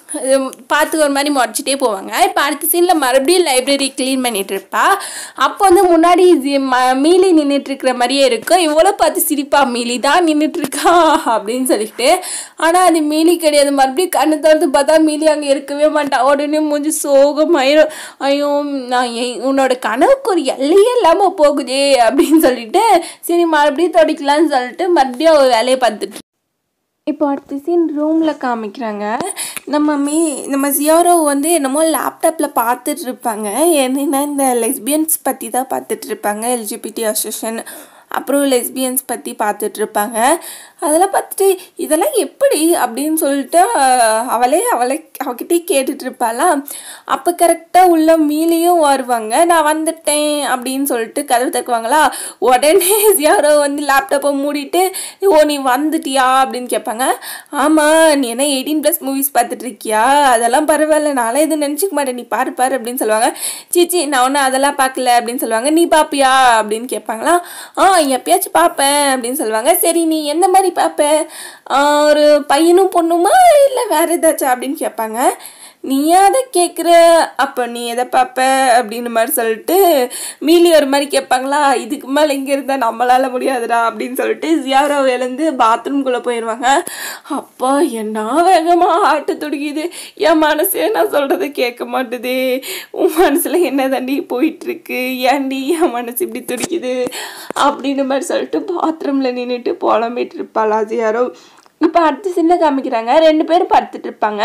பார்த்து ஒரு மாதிரி முறைச்சிட்டே போவாங்க. இப்போ அடுத்த சீனில் மறுபடியும் லைப்ரரி க்ளீன் பண்ணிட்டு இருப்பா. அப்போ வந்து முன்னாடி மீலி நின்றுட்டு இருக்கிற மாதிரியே இருக்கும். இவ்வளோ பார்த்து சிரிப்பா, மீலி தான் நின்றுட்டு இருக்கா அப்படின்னு சொல்லிட்டு. ஆனால் அது மீலி கிடையாது. மறுபடியும் கண்ணு திறந்து பார்த்தா மீலி அங்கே இருக்கவே மாட்டா. உடனே மூஞ்சி சோகமாயிரும். ஐயோ நான் உன்னோட கனவுக்கு ஒரு எல்லையே இல்லாமல் போகுதே அப்படின்னு சொல்லிட்டு சரி மறுபடியும் தொடக்கலான்னு சொல்லிட்டு மறுபடியும் ஒரு வேலையை பார்த்துட்டு. இப்போ அடுத்த சீன் ரூமில் காமிக்கிறாங்க. நம்ம மீ நம்ம ஜியாரோ வந்து என்னமோ லேப்டாப்பில் பார்த்துட்டு இருப்பாங்க. என்னென்னா இந்த லெஸ்பியன்ஸ் பற்றி தான் பார்த்துட்டு இருப்பாங்க. எல்ஜிபிடி அசோசியேஷன் அப்புறம் லெஸ்பியன்ஸ் பற்றி பார்த்துட்ருப்பாங்க. அதெல்லாம் பார்த்துட்டு இதெல்லாம் எப்படி அப்படின்னு சொல்லிட்டு அவளே அவளை அவகிட்டே கேட்டுட்ருப்பாளாம். அப்போ கரெக்டாக உள்ள மீலியும் வருவாங்க. நான் வந்துட்டேன் அப்படின்னு சொல்லிட்டு கதவு தக்குவாங்களா. உடனே யாரோ வந்து லேப்டாப்பை மூடிட்டு ஓ நீ வந்துட்டியா அப்படின்னு கேட்பாங்க. ஆமாம் நீ என்ன எயிட்டீன் ப்ளஸ் மூவிஸ் பார்த்துட்ருக்கியா, அதெல்லாம் பரவாயில்ல, நானே எதுவும் நினச்சிக்க மாட்டேன், நீ பாரு பாரு அப்படின்னு சொல்லுவாங்க. சீச்சி நான் ஒன்றும் அதெல்லாம் பார்க்கல அப்படின்னு சொல்லுவாங்க. நீ பார்ப்பியா அப்படின்னு கேட்பாங்களா. ஆ எப்பயாச்சும் பார்ப்பேன் அப்படின்னு சொல்லுவாங்க. சரி நீ எந்த மாதிரி பார்ப்ப, ஒரு பையனும் பொண்ணுமா இல்லை வேறு ஏதாச்சும் அப்படின்னு கேட்பாங்க. நீயா அதை கேட்குற, அப்போ நீ எதை பார்ப்ப அப்படின்னு மாதிரி சொல்லிட்டு மீலி ஒரு மாதிரி கேட்பாங்களா. இதுக்கு மேலே இங்கே இருந்தால் நம்மளால முடியாதுடா அப்படின்னு சொல்லிட்டு ஜியாரோ எழுந்து பாத்ரூம்குள்ளே போயிடுவாங்க. அப்பா என்ன வேகமாக ஆட்டு துடிக்குது, என் மனசே நான் சொல்கிறத கேட்க மாட்டுது, உன் மனசில் என்ன தாண்டி போயிட்டுருக்கு, ஏன்டி என் மனசு இப்படி துடிக்குது அப்படின்னு மாதிரி சொல்லிட்டு பாத்ரூமில் நின்றுட்டு புலம்பிட்டு இருப்பாளா ஜியாரோ. இப்போ அடுத்த சின்ன காமிக்கிறாங்க. ரெண்டு பேரும் படுத்துட்டு இருப்பாங்க.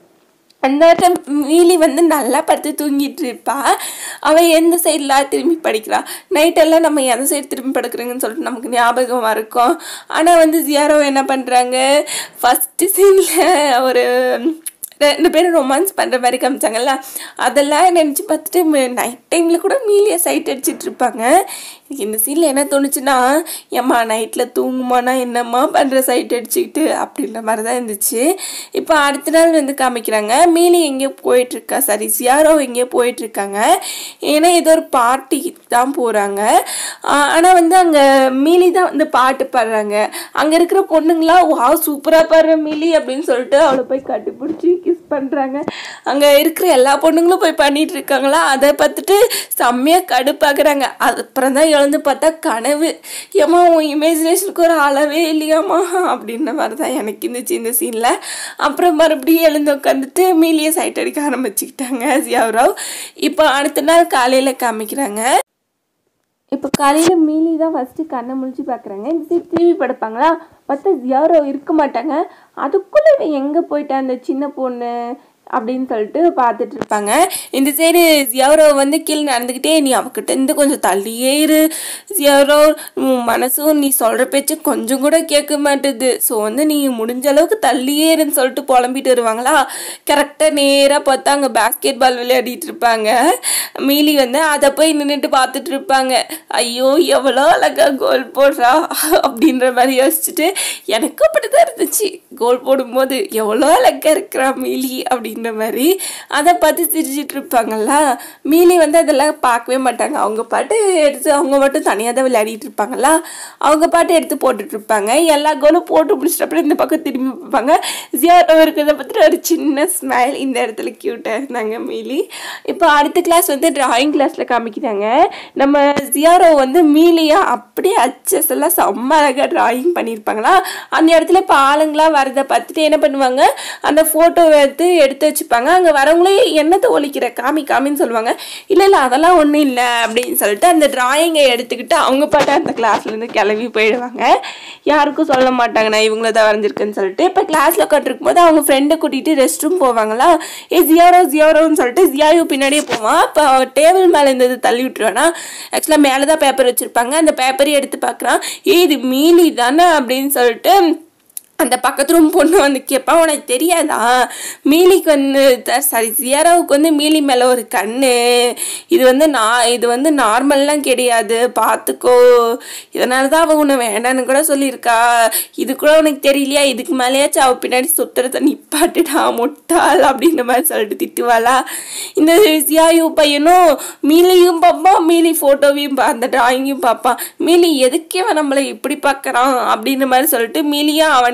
அந்த மீலி வந்து நல்லா படுத்து தூங்கிட்டு இருப்பா. அவள் எந்த சைடெலாம் திரும்பி படிக்கிறா. நைட்டெல்லாம் நம்ம எந்த சைடு திரும்பி படுக்கிறோங்கன்னு சொல்லிட்டு நமக்கு ஞாபகமாக இருக்கும். ஆனால் வந்து ஜியாரோ என்ன பண்ணுறாங்க, ஃபஸ்ட்டு சீனில் ஒரு ரெண்டு பேரும் ரொமான்ஸ் பண்ணுற மாதிரி காமிச்சாங்கல்ல, அதெல்லாம் நினச்சி பார்த்துட்டு நைட் டைமில் கூட மீலியை சைட் அடிச்சிட்டு இருப்பாங்க. இந்த சீனில் என்ன தோணுச்சுன்னா, ஏம்மா நைட்டில் தூங்குமானா என்னம்மா பண்ணுற சைட் அடிச்சுக்கிட்டு அப்படின்ற மாதிரி தான் இருந்துச்சு. இப்போ அடுத்த நாள் வந்து காமிக்கிறாங்க. மீலி எங்கேயோ போயிட்டுருக்கா, சாரி ஜியாரோ எங்கேயோ போயிட்டுருக்காங்க. ஏன்னா ஏதோ ஒரு பார்ட்டிக்கு தான் போகிறாங்க. ஆனால் வந்து அங்கே மீலி தான் வந்து பாட்டு பாடுறாங்க. அங்கே இருக்கிற பொண்ணுங்களாம் வா சூப்பராக பாடுற மீலி அப்படின்னு சொல்லிட்டு அவளை போய் கட்டிப்பிடிச்சி கிஸ் பண்ணுறாங்க. அங்கே இருக்கிற எல்லா பொண்ணுங்களும் போய் பண்ணிட்டு இருக்காங்களா. அதை பார்த்துட்டு செம்மையாக கடுப்பாக்குறாங்க. அப்புறம் தான் எழுந்து பார்த்தா கனவு. ஏம்மா உன் இமேஜினேஷனுக்கு ஒரு அளவே இல்லையாம்மா அப்படின்ற மாதிரி தான் எனக்கு இருந்துச்சு இந்த சீனில். அப்புறம் மறுபடியும் எழுந்து உட்காந்துட்டு மீலியை சைட் அடிக்க ஆரம்பிச்சுக்கிட்டாங்க ஜியாரோ. இப்போ அடுத்த நாள் காலையில் காமிக்கிறாங்க. இப்போ காலையில் மீலி தான் ஃபஸ்ட்டு கண்ணை முழிச்சு பார்க்குறாங்க. இந்த சைடு டிவி படுப்பாங்களா, பார்த்தா ஜியாரோ இருக்க மாட்டாங்க. அதுக்குள்ளே எங்கே போயிட்டா அந்த சின்ன பொண்ணு அப்படின்னு சொல்லிட்டு பார்த்துட்டு இருப்பாங்க. இந்த சைடு ஜியாரோ வந்து கீழே நடந்துக்கிட்டே நீ அவகிட்ட இருந்து கொஞ்சம் தள்ளியே இரு ஜியாரோ, மனசும் நீ சொல்கிற பேச்சு கொஞ்சம் கூட கேட்க மாட்டுது, ஸோ வந்து நீ முடிஞ்ச அளவுக்கு தள்ளியே இருன்னு சொல்லிட்டு புலம்பிட்டு வருவாங்களா. கரெக்டாக நேராக பார்த்தா அங்கே பேஸ்கெட் பால் விளையாடிட்டு இருப்பாங்க. மீலி வந்து அதை போய் நின்றுட்டு பார்த்துட்டு இருப்பாங்க. ஐயோ எவ்வளோ அழகா கோல் போடுறா அப்படின்ற மாதிரி யோசிச்சுட்டு எனக்கும் அப்படி தான் இருந்துச்சு. கோல் போடும்போது எவ்வளோ அழகா இருக்கிறா மீலி அப்படின்னு இந்த மாதிரி அதை பார்த்து சிரிச்சிட்டு இருப்பாங்களா. மீலி வந்து அதெல்லாம் பார்க்கவே மாட்டாங்க. அவங்க பாட்டு எடுத்து அவங்க மட்டும் தனியாக தான் விளையாடிட்டு இருப்பாங்களா. அவங்க பாட்டு எடுத்து போட்டுட்டு இருப்பாங்க. எல்லா கோலும் போட்டு முடிச்சிட்டு அப்புறம் இந்த பக்கம் திரும்பி பார்ப்பாங்க. ஜியாரோ இருக்கிறத பார்த்துட்டு ஒரு சின்ன ஸ்மைல், இந்த இடத்துல க்யூட்டாக இருந்தாங்க மீலி. இப்போ அடுத்த கிளாஸ் வந்து டிராயிங் கிளாஸில் காமிக்கிறாங்க. நம்ம ஜியாரோ வந்து மீலியா அப்படியே அச்சஸ் எல்லாம் செம்ம அழகாக டிராயிங் பண்ணியிருப்பாங்களா. அந்த இடத்துல இப்போ ஆளுங்களாம் வரதை பார்த்துட்டு என்ன பண்ணுவாங்க, அந்த ஃபோட்டோவை எடுத்து எடுத்து வச்சுப்பாங்க. அங்கே வரவங்களே என்னத்தை ஒழிக்கிற காமி காமின்னு சொல்லுவாங்க. இல்லை இல்லை அதெல்லாம் ஒன்றும் இல்லை அப்படின்னு சொல்லிட்டு அந்த டிராயிங்கை எடுத்துக்கிட்டு அவங்க பாட்டு அந்த கிளாஸ்லேருந்து கிளம்பி போயிடுவாங்க. யாருக்கும் சொல்ல மாட்டாங்க நான் இவங்கள தான் வரைஞ்சிருக்கேன்னு சொல்லிட்டு. இப்போ கிளாஸில் உட்காந்துருக்கும் போது அவங்க ஃப்ரெண்டை கூட்டிகிட்டு ரெஸ்ட் ரூம் போவாங்களா. ஏ ஜியாரோ ஜியாரோன்னு சொல்லிட்டு ஜியாயோ பின்னாடியே போவான். இப்போ டேபிள் மேலே இருந்தது தள்ளி விட்டுருவானா. ஆக்சுவலாக மேலே தான் பேப்பர் வச்சுருப்பாங்க. அந்த பேப்பரையும் எடுத்து பார்க்குறான். ஏ இது மீலி தானே அப்படின்னு சொல்லிட்டு அந்த பக்கத்து ரூம் பொண்ணு வந்து கேட்பான், உனக்கு தெரியாதா மீலிக்கு வந்து சாரி ஜியாரோவுக்கு வந்து மீலி மேலே ஒரு கண்ணு, இது வந்து நான் இது வந்து நார்மல்லாம் கிடையாது பார்த்துக்கோ, இதனால தான் அவன் உன்னை வேண்டான்னு கூட சொல்லியிருக்கா, இது கூட உனக்கு தெரியலையா, இதுக்கு மேலேயாச்சும் அவள் பின்னாடி சுத்துறத நிப்பாட்டுடா முட்டாள் அப்படின்ற மாதிரி சொல்லிட்டு திட்டுவாளா. இந்த ஜியாயு பையனும் மீலியும் பார்ப்பான், மீலி ஃபோட்டோவையும் பா அந்த டிராயிங்கையும் பார்ப்பான். மீலி எதுக்கே அவன் நம்மளை இப்படி பார்க்குறான் அப்படின்ற மாதிரி சொல்லிட்டு மீலியும் அவனையும்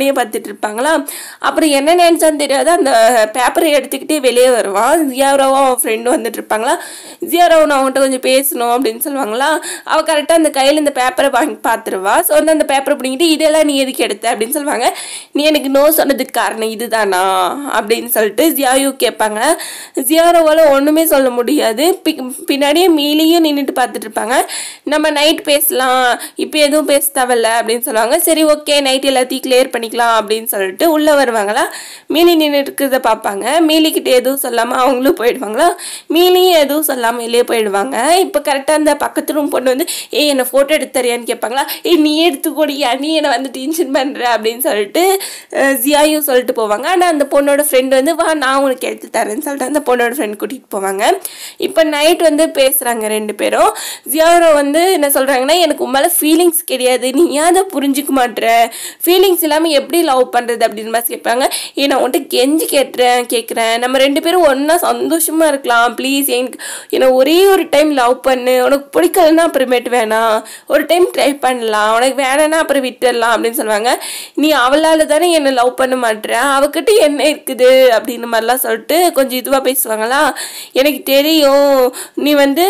வேலையை பார்த்துட்டு இருப்பாங்களா. அப்புறம் என்ன நினைச்சான்னு தெரியாது, அந்த பேப்பரை எடுத்துக்கிட்டே வெளியே வருவான். ஜியாரோவும் அவன் ஃப்ரெண்டும் வந்துட்டு இருப்பாங்களா. ஜியாரோ நான் அவன்கிட்ட கொஞ்சம் பேசணும் அப்படின்னு சொல்லுவாங்களா. அவள் கரெக்டாக அந்த கையில் இந்த பேப்பரை வாங்கி பார்த்துருவா. ஸோ வந்து அந்த பேப்பரை பிடிங்கிட்டு இதெல்லாம் நீ எதுக்கு எடுத்த அப்படின்னு சொல்லுவாங்க. நீ எனக்கு நோ சொன்னதுக்கு காரணம் இதுதானா அப்படின்னு சொல்லிட்டு ஜியாயு கேட்பாங்க. ஜியாரோவால் ஒன்றுமே சொல்ல முடியாது. பி பின்னாடியே மீலியும் நின்றுட்டு பார்த்துட்டு இருப்பாங்க. நம்ம நைட் பேசலாம், இப்போ எதுவும் பேச தேவையில்ல அப்படின்னு சொல்லுவாங்க. சரி ஓகே நைட் எல்லாத்தையும் கிளியர் பண்ணிக்கலாம் அப்படின்னு சொல்லிட்டு உள்ளே வருவாங்களா. மீலி நின்றுட்டு இருக்கிறத பார்ப்பாங்க. மீலிக்கிட்ட எதுவும் சொல்லாமல் அவங்களும் போயிடுவாங்களா. மீலியும் எதுவும் சொல்லாமல் வெளியே போயிடுவாங்க. இப்போ கரெக்டாக அந்த பக்கத்து ரூம் பொண்ணு வந்து ஏய் என்னை ஃபோட்டோ எடுத்து தரியான்னு கேட்பாங்களா. ஏய் நீ எடுத்துக்கூடியா, நீ என்னை வந்து டென்ஷன் பண்ணுற அப்படின்னு சொல்லிட்டு ஜியாயும் சொல்லிட்டு போவாங்க. ஆனால் அந்த பொண்ணோட ஃப்ரெண்டு வந்து வா நான் உனக்கு எடுத்து தரேன்னு சொல்லிட்டு அந்த பொண்ணோட ஃப்ரெண்ட் கூட்டிகிட்டு போவாங்க. இப்போ நைட் வந்து பேசுகிறாங்க ரெண்டு பேரும். ஜியாரோ வந்து என்ன சொல்கிறாங்கன்னா எனக்கு உன் மேலே ஃபீலிங்ஸ் கிடையாது, நீ ஏன் அதை புரிஞ்சிக்க மாட்டேற, ஃபீலிங்ஸ் இல்லாமல் எப்படி லவ் பண்ணுறது அப்படின்னு மாதிரி கேட்பாங்க. ஏ நான் உன்கிட்ட கெஞ்சி கேட்டுறேன் கேட்குறேன் நம்ம ரெண்டு பேரும் ஒன்றா சந்தோஷமாக இருக்கலாம் ப்ளீஸ், எனக்கு என்னை ஒரே ஒரு டைம் லவ் பண்ணு, உனக்கு பிடிக்கலன்னா அப்புறமேட்டு வேணாம், ஒரு டைம் ட்ரை பண்ணலாம், உனக்கு வேணான்னா அப்புறம் விட்டுடலாம் அப்படின்னு சொல்லுவாங்க. நீ அவளால் தானே என்னை லவ் பண்ண மாட்டேற, அவகிட்ட என்ன இருக்குது அப்படின்னு மாதிரிலாம் சொல்லிட்டு கொஞ்சம் இதுவாக பேசுவாங்களா. எனக்கு தெரியும் நீ வந்து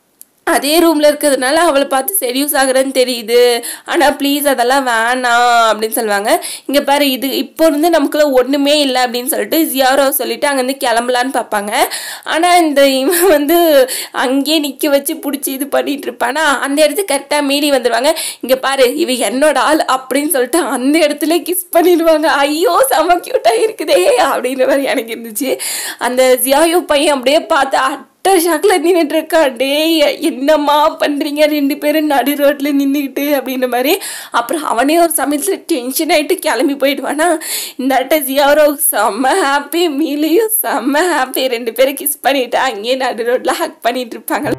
அதே ரூமில் இருக்கிறதுனால அவளை பார்த்து செடியூஸ் ஆகுறேன்னு தெரியுது, ஆனால் ப்ளீஸ் அதெல்லாம் வேணாம் அப்படின்னு சொல்லுவாங்க. இங்கே பாரு இது இப்போ இருந்து நமக்குள்ள ஒன்றுமே இல்லை அப்படின்னு சொல்லிட்டு ஜியாரோ சொல்லிட்டு அங்கேருந்து கிளம்பலான்னு பார்ப்பாங்க. ஆனால் இந்த இவன் வந்து அங்கேயே நிற்க வச்சு பிடிச்சி இது பண்ணிட்டு இருப்பானா. அந்த இடத்துக்கு கரெக்டாக மீறி வந்துடுவாங்க. இங்கே பாரு இவ என்னோட ஆள் அப்படின்னு சொல்லிட்டு அந்த இடத்துல கிஸ் பண்ணிடுவாங்க. ஐயோ செம க்யூட்டாக இருக்குதே அப்படின்ற மாதிரி எனக்கு இருந்துச்சு. அந்த ஜியாயோ பையன் அப்படியே பார்த்து ஷாக்கில் நின்றுட்டு இருக்கா. டே என்னம்மா பண்ணுறீங்க ரெண்டு பேரும் நடு ரோட்டில் நின்றுக்கிட்டு அப்படின்ற மாதிரி. அப்புறம் அவனே ஒரு சமயத்தில் டென்ஷன் ஆகிட்டு கிளம்பி போயிடுவானா. இந்த அட்டை ஜியாரோ செம்ம ஹாப்பி, மீலியும் செம்ம ஹாப்பி, ரெண்டு பேரும் கிஸ் பண்ணிவிட்டு அங்கேயே நடு ரோட்டில் ஹக் பண்ணிட்டு இருப்பாங்க.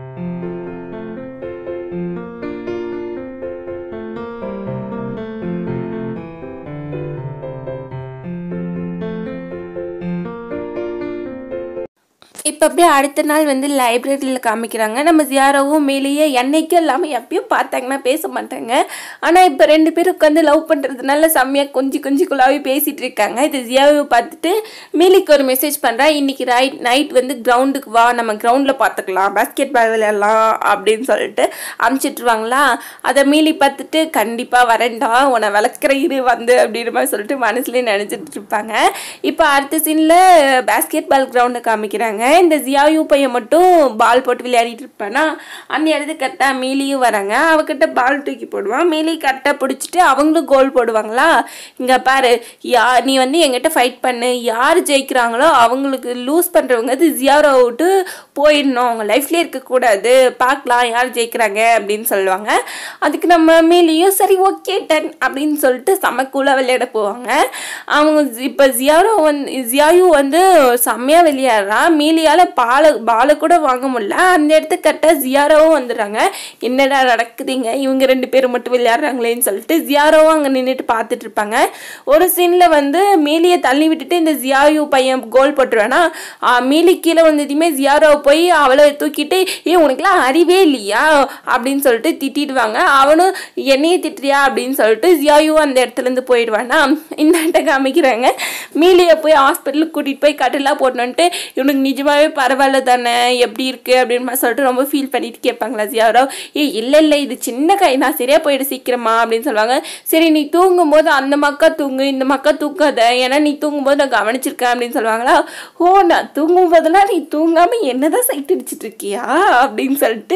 இப்போ அப்படியே அடுத்த நாள் வந்து லைப்ரரியில் காமிக்கிறாங்க. நம்ம ஜியாரோவும் மேலேயே என்னைக்கும் இல்லாமல் எப்பயும் பார்த்தாங்கன்னா பேச மாட்டாங்க. ஆனால் இப்போ ரெண்டு பேரும் உட்காந்து லவ் பண்ணுறதுனால செம்மையாக கொஞ்சம் கொஞ்சம் குழாவி பேசிகிட்டு இருக்காங்க. இது ஜியாவை பார்த்துட்டு மீலிக்கு ஒரு மெசேஜ் பண்ணுறா. இன்றைக்கி ரைட் நைட் வந்து கிரவுண்டுக்கு வா, நம்ம கிரவுண்டில் பார்த்துக்கலாம், பேஸ்கெட் பால் விளையாடலாம் அப்படின்னு சொல்லிட்டு அனுப்பிச்சிட்ருவாங்களா. அதை மீலி பார்த்துட்டு கண்டிப்பாக வரேன்டா உன்னை விளக்குற இரு வந்து அப்படின்ற மாதிரி சொல்லிட்டு மனசுலேயே நினச்சிட்டு இருப்பாங்க. இப்போ அடுத்த சீனில் பேஸ்கெட் பால் கிரவுண்டை காமிக்கிறாங்க. இந்த ஜியாயு பையன் மட்டும் பால் போட்டு விளையாடிட்டு இருப்பானா. அந்த இடத்துக்கு கரெக்டாக மீலியும் வராங்க. அவகிட்ட பால் தூக்கி போடுவான். மீலி கரெக்டாக பிடிச்சிட்டு அவங்களும் கோல் போடுவாங்களா. இங்கே பாரு யா நீ வந்து எங்கிட்ட ஃபைட் பண்ணு, யார் ஜெயிக்கிறாங்களோ அவங்களுக்கு லூஸ் பண்ணுறவங்க அது ஜியாரோ விட்டு போயிடணும், அவங்க லைஃப்லேயே இருக்கக்கூடாது, பார்க்கலாம் யார் ஜெயிக்கிறாங்க அப்படின்னு சொல்லுவாங்க. அதுக்கு நம்ம மீலியும் சரி ஓகே டன் அப்படின்னு சொல்லிட்டு செம்மக்கூலாக விளையாட போவாங்க. அவங்க இப்போ ஜியாரோ வந்து ஜியாயு வந்து செம்மையாக விளையாடுறான். மீலியால் பாலை பாலை கூட வாங்க முடியல. அந்த இடத்துக்கு கரெக்டாக ஜியாரோவும் வந்துடுறாங்க. என்னடா நடக்குதுங்க இவங்க ரெண்டு பேரும் மட்டும் விளையாடுறாங்களேன்னு சொல்லிட்டு ஜியாரோவும் அங்கே நின்றுட்டு பார்த்துட்டு இருப்பாங்க. ஒரு சீனில் வந்து மீலியை தள்ளி விட்டுட்டு இந்த ஜியாயு பையன் கோல் போட்டுருவானா. மீலி கீழே வந்ததுமே ஜியாரோ போய் அவளை தூக்கிட்டு ஏ உனக்குலாம் அறிவே இல்லையா அப்படின்னு சொல்லிட்டு திட்டிடுவாங்க. அவனும் என்னையே திட்டுறியா அப்படின்னு சொல்லிட்டு ஜியாயும் அந்த இடத்துலேருந்து போயிடுவானா. இந்த இடத்த காமிக்கிறாங்க. மீலியை போய் ஹாஸ்பிட்டலுக்கு கூட்டிகிட்டு போய் கட்டெல்லாம் போட்டோன்ட்டு இவனுக்கு நிஜமாவே பரவாயில்ல தானே எப்படி இருக்கு அப்படின்னு சொல்லிட்டு ரொம்ப ஃபீல் பண்ணிட்டு கேட்பாங்களா ஜியாரோ. ஏ இல்லை இல்லை இது சின்ன கை, நான் சரியா போயிடு சீக்கிரமா அப்படின்னு சொல்லுவாங்க. சரி நீ தூங்கும் போது அந்த மக்கா தூங்கு, இந்த மக்கா தூக்காத, ஏன்னா நீ தூங்கும்போது நான் கவனிச்சிருக்கேன் அப்படின்னு சொல்லுவாங்களா. ஓ நான் தூங்கும் போதெல்லாம் நீ தூங்காம என்னதான் சைட் அடிச்சிட்டு இருக்கியா அப்படின்னு சொல்லிட்டு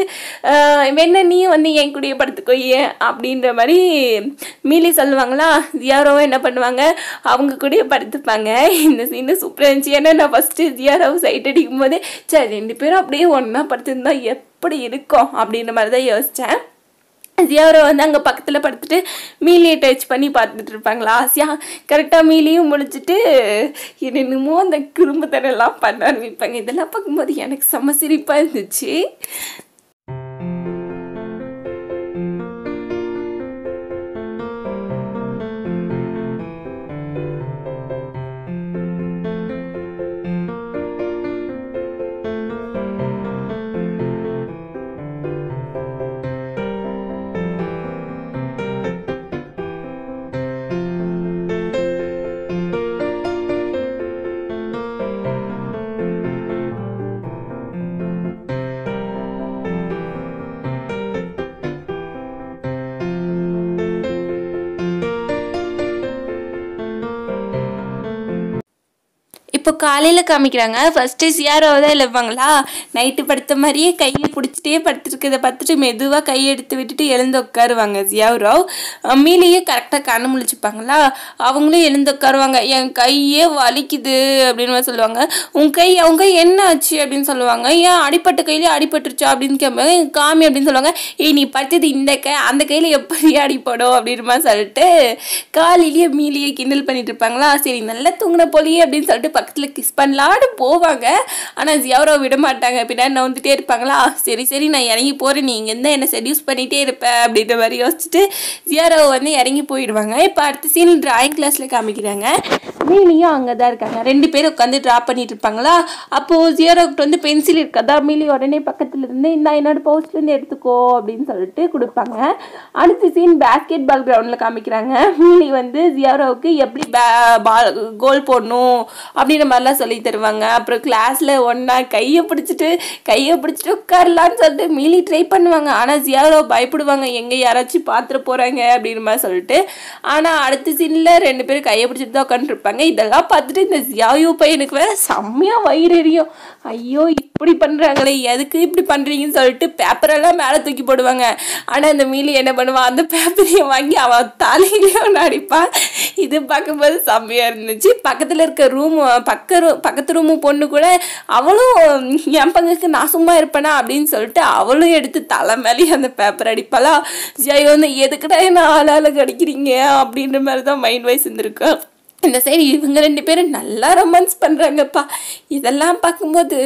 வேணா நீ வந்து என் கூடிய படுத்துக்கோயே அப்படின்ற மாதிரி மீலி சொல்லுவாங்களா. ஜியாரோவை என்ன பண்ணுவாங்க அவங்க கூடயே படுத்துப்பாங்க. இந்த சீனு சூப்பராக இருந்துச்சு. ஏன்னா நான் ஃபஸ்ட்டு ஜியாரோவை சைட் அடிக்கும் போதே சரி ரெண்டு பேரும் அப்படியே ஒன்றா படுத்துருந்தா எப்படி இருக்கும் அப்படின்ற மாதிரி தான் யோசித்தேன். ஜியாரோ வந்து அங்கே பக்கத்தில் படுத்துட்டு மீலியை டச் பண்ணி பார்த்துட்டு இருப்பாங்களா ஆசையாக. கரெக்டாக மீலியும் முடிச்சுட்டு என்னென்னமோ அந்த குடும்பத்தரெல்லாம் பண்ண ஆரம்பிப்பாங்க. இதெல்லாம் பார்க்கும்போது எனக்கு செம்ம சிரிப்பாக இருந்துச்சு. காலையில் காமிக்கிறாங்க. ஃபஸ்ட்டு சியாரோவை தான் எழுப்பாங்களா, நைட்டு படுத்த மாதிரியே கையை பிடிச்சிட்டே படுத்துருக்கதை பார்த்துட்டு மெதுவாக கையை எடுத்து விட்டுட்டு எழுந்து உட்காருவாங்க சியாரோ. மீலியே கரெக்டாக கண்ணு முழிச்சுப்பாங்களா, அவங்களும் எழுந்து உட்காருவாங்க. என் கையே வலிக்குது அப்படின்னு சொல்லுவாங்க. உன் கை அவங்க கை என்ன ஆச்சு அப்படின்னு சொல்லுவாங்க. ஏன் அடிப்பட்ட கையிலே அடிபட்டுருச்சா அப்படின்னு கேட்பாங்க. காமி அப்படின்னு சொல்லுவாங்க. ஏய் நீ படுத்தது இந்த கை, அந்த கையில் எப்படி அடிப்படும் அப்படின்மா சொல்லிட்டு காலையிலேயே மீலியை கிண்டல் பண்ணிட்டு இருப்பாங்களா. சரி நல்லா தூங்கின போலியே அப்படின்னு சொல்லிட்டு பக்கத்தில் கிஸ் பண்ணலான்னு போவாங்க. ஆனால் ஜியாரோ விட மாட்டாங்க, பின்னாடி நான் வந்துட்டே இருப்பாங்களா. சரி சரி நான் இறங்கி போகிறேன், நீ இங்கே இருந்தால் என்னை செடியூஸ் பண்ணிகிட்டே இருப்பேன் அப்படின்ற மாதிரி யோசிச்சுட்டு ஜியாரோ வந்து இறங்கி போயிடுவாங்க. இப்போ அடுத்த சீன் டிராயிங் கிளாஸில் காமிக்கிறாங்க. மீலியும் அங்கே தான் இருக்காங்க. ரெண்டு பேரும் உட்காந்து ட்ரா பண்ணிட்டு இருப்பாங்களா. அப்போது ஜியாரோக்கிட்ட வந்து பென்சில் இருக்காதா, மீலி உடனே பக்கத்தில் இருந்து இந்த என்னோட பவுச்லேருந்து எடுத்துக்கோ அப்படின்னு சொல்லிட்டு கொடுப்பாங்க. அடுத்த சீன் பேஸ்கெட் பால் கிரவுண்டில் காமிக்கிறாங்க. மீலி வந்து ஜியாரோவுக்கு எப்படி பே பால் கோல் போடணும் அப்படின்ற மாதிரிலாம் சொல்லி தருவாங்க. அப்புறம் கிளாஸில் ஒன்றா கையை பிடிச்சிட்டு கையை பிடிச்சிட்டு உட்காரலான்னு சொல்லிட்டு மீலி ட்ரை பண்ணுவாங்க. ஆனால் ஜியாரோ பயப்படுவாங்க, எங்கே யாராச்சும் பார்த்துட போகிறாங்க அப்படின்ற மாதிரி சொல்லிட்டு. ஆனால் அடுத்த சீனில் ரெண்டு பேரும் கையை பிடிச்சிட்டு தான் உட்காந்துருப்பாங்க. இதெல்லாம் பார்த்துட்டு இந்த ஜியாயோ பையனுக்கு வேற செம்மையாக வயிறு எரியும். ஐயோ இப்படி பண்ணுறாங்களே, எதுக்கு இப்படி பண்ணுறீங்கன்னு சொல்லிட்டு பேப்பரெல்லாம் மேலே தூக்கி போடுவாங்க. ஆனால் இந்த மீலி என்ன பண்ணுவான், அந்த பேப்பரையும் வாங்கி அவன் தலையிலையும் அடிப்பான். இது பார்க்கும்போது செம்மையாக இருந்துச்சு. பக்கத்தில் இருக்க ரூம் பக்க ரூ பக்கத்து ரூமு பொண்ணு கூட அவளும் என் பங்குக்கு நான் சும்மா இருப்பேனா அப்படின்னு சொல்லிட்டு அவளும் எடுத்து தலை மேலே அந்த பேப்பர் அடிப்பாளா. ஜெய் வந்து எதுக்குடா என்ன ஆளாளுக்கு அடிக்கிறீங்க அப்படின்ற மாதிரி தான் மைண்ட் வைஸ் இருந்திருக்கும். இந்த சைடு இவங்க ரெண்டு பேரும் நல்லா ரொமான்ஸ் பண்ணுறாங்கப்பா. இதெல்லாம் பார்க்கும்போது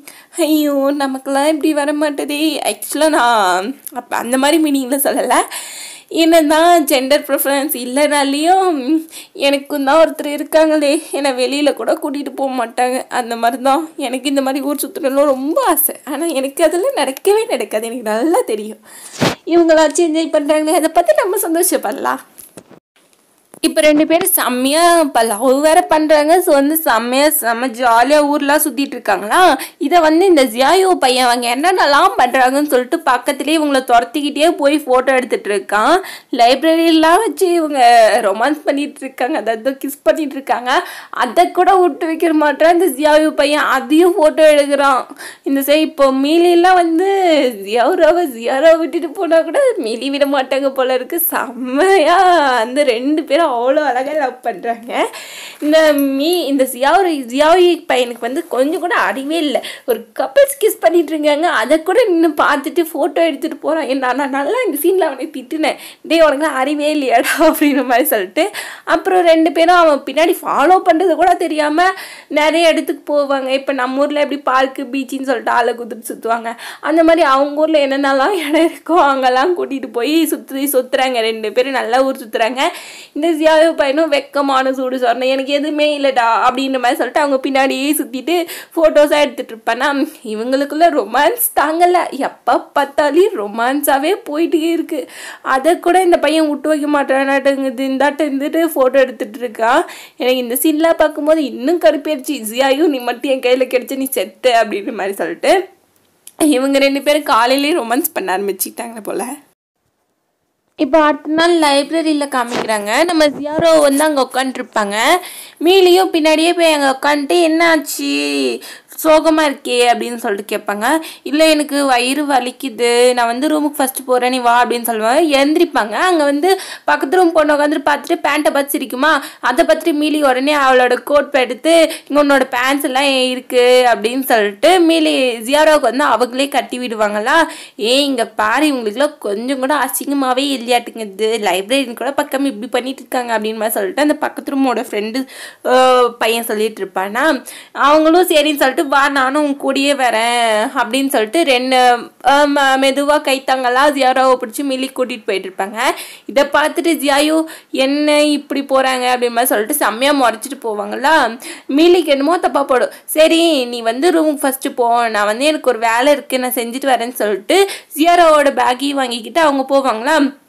ஐயோ நமக்கெல்லாம் இப்படி வர மாட்டேதே. ஆக்சுவலாக நான் அப்போ அந்த மாதிரி மீனிங்கில் சொல்லலை, என்னதான் ஜெண்டர் ப்ரிஃபரன்ஸ் இல்லைனாலையும் எனக்கும் தான் ஒருத்தர் இருக்காங்களே, என்னை வெளியில் கூட கூட்டிகிட்டு போக மாட்டாங்க. அந்த மாதிரி தான் எனக்கு இந்த மாதிரி ஊர் சுற்றுலாம் ரொம்ப ஆசை. ஆனால் எனக்கு அதெல்லாம் நடக்கவே நடக்காது, எனக்கு நல்லா தெரியும். இவங்களாச்சும் என்ஜாய் பண்ணுறாங்களே, அதை பார்த்து நம்ம சந்தோஷப்படலாம். இப்போ ரெண்டு பேரும் செம்மையாக இப்போ லவ் வேறு பண்ணுறாங்க. ஸோ வந்து செம்மையாக செம்ம ஜாலியாக ஊர்லாம் சுற்றிட்டு இருக்காங்களா. இதை வந்து இந்த ஜியாயோ பையன் அவங்க என்னென்னலாம் பண்ணுறாங்கன்னு சொல்லிட்டு பக்கத்துலேயே இவங்களை துரத்திக்கிட்டே போய் ஃபோட்டோ எடுத்துகிட்டு இருக்கான். லைப்ரரியெல்லாம் வச்சு இவங்க ரொமான்ஸ் பண்ணிகிட்டு இருக்காங்க, அதாவது கிஸ் பண்ணிகிட்டு இருக்காங்க. அதை கூட விட்டு வைக்கிற மாட்டேன் இந்த ஜியாயோ பையன், அதையும் ஃபோட்டோ எடுக்கிறான். இந்த சைடு இப்போ மீலியெல்லாம் வந்து ஜியாரோவை ஜியாரோ விட்டுட்டு போனால் கூட மீலி விட மாட்டாங்க போல இருக்குது. செம்மையாக அந்த ரெண்டு பேரும் அவ்வளோ அழகாக லவ் பண்ணுறாங்க. இந்த மீ இந்த ஜியாவோ ஜியாவி பையனுக்கு வந்து கொஞ்சம் கூட அறிவே இல்லை. ஒரு கப்பிள்ஸ் கிஸ் பண்ணிட்டு இருக்காங்க, அதை கூட நின்று பார்த்துட்டு ஃபோட்டோ எடுத்துகிட்டு போகிறான். நான் நான் நல்லா இந்த சீனில் அவனை திட்டுனேன், டே உனக்குலாம் அறிவே இல்லையாடா அப்படின்ற மாதிரி சொல்லிட்டு. அப்புறம் ரெண்டு பேரும் அவன் பின்னாடி ஃபாலோ பண்ணுறது கூட தெரியாமல் நிறைய இடத்துக்கு போவாங்க. இப்போ நம்ம ஊரில் எப்படி பார்க்கு பீச்சின்னு சொல்லிட்டு ஆளை குதிட்டு சுற்றுவாங்க, அந்த மாதிரி அவங்க ஊரில் என்னென்னலாம் இடம் இருக்கோ அங்கெல்லாம் கூட்டிகிட்டு போய் சுற்றி சுற்றுறாங்க. ரெண்டு பேரும் நல்லா ஊர் சுற்றுறாங்க. இந்த ஜியாயோ பையனும் வெக்கமான சூடு சொன்னேன், எனக்கு எதுவுமே இல்லைடா அப்படின்ற மாதிரி சொல்லிட்டு அவங்க பின்னாடியே சுற்றிட்டு ஃபோட்டோஸாக எடுத்துகிட்டு இருப்பானா. இவங்களுக்குள்ள ரொமான்ஸ் தாங்கலை, எப்போ பார்த்தாலும் ரொமான்ஸாகவே போயிட்டே இருக்குது. அதை கூட இந்த பையன் விட்டு வைக்க மாட்டேன்னாட்டுங்குது, இந்தாட்ட இருந்துட்டு ஃபோட்டோ எடுத்துகிட்டு இருக்கான். எனக்கு இந்த சீன்லாம் பார்க்கும்போது இன்னும் கடுப்பேறிச்சு. ஜியாயோ நீ மட்டும் என் கையில் கிடச்சி நீ செத்து அப்படின்ற மாதிரி சொல்லிட்டு இவங்க ரெண்டு பேரும் காலையிலேயே ரொமான்ஸ் பண்ண ஆரம்பிச்சுட்டாங்க போல். இப்போ அடுத்த நாள் லைப்ரரியில் காமிக்கிறாங்க. நம்ம ஜியாரோ வந்து அங்கே உட்காந்துருப்பாங்க. மீலியும் பின்னாடியே போய் அங்கே உட்காந்துட்டு என்ன ஆச்சு சோகமாக இருக்கே அப்படின்னு சொல்லிட்டு கேட்பாங்க. இல்லை எனக்கு வயிறு வலிக்குது, நான் வந்து ரூமுக்கு ஃபஸ்ட்டு போகிறேன், நீ வா அப்படின்னு சொல்லுவாங்க. எழுந்திரிப்பாங்க. அங்கே வந்து பக்கத்து ரூம் பொண்ணு உட்காந்துட்டு பார்த்துட்டு பேண்ட்டை பார்த்து சிரிக்குமா, அதை பார்த்துட்டு மீலி உடனே அவளோட கோட் எடுத்து இங்கே உன்னோட பேண்ட்ஸ் எல்லாம் இருக்குது அப்படின்னு சொல்லிட்டு மீலி ஜியாரோவுக்கு வந்து அவங்களே கட்டி விடுவாங்களா. ஏ இங்கே பாரு இவங்களுக்குலாம் கொஞ்சம் கூட அசிங்கமாகவே இல்லையாட்டுங்குது, லைப்ரரின்னு கூட பக்கம் இப்படி பண்ணிட்டு இருக்காங்க அப்படின்னு மாதிரி சொல்லிட்டு அந்த பக்கத்து ரூமோட ஃப்ரெண்டு பையன் சொல்லிட்டு இருப்பானா. அவங்களும் சரின்னு சொல்லிட்டு வா நானும் உன் கூடயே வரேன் அப்படின்னு சொல்லிட்டு ரெண்டு மெதுவாக கைத்தாங்கலாம் ஜியாரோவை பிடிச்சி மீலி கூட்டிகிட்டு போயிட்டு இருப்பாங்க. இதை பார்த்துட்டு ஜியாயோ என்ன இப்படி போகிறாங்க அப்படின்னு மாதிரி சொல்லிட்டு செம்மையாக முறைச்சிட்டு போவாங்களா. மீலிக்கு என்னமோ தப்பாக போடும். சரி நீ வந்து ரூமுக்கு ஃபஸ்ட்டு போ, நான் வந்து எனக்கு ஒரு வேலை இருக்குது நான் செஞ்சுட்டு வரேன்னு சொல்லிட்டு ஜியாரோவோட பேக்கையும் வாங்கிக்கிட்டு அவங்க போவாங்களா.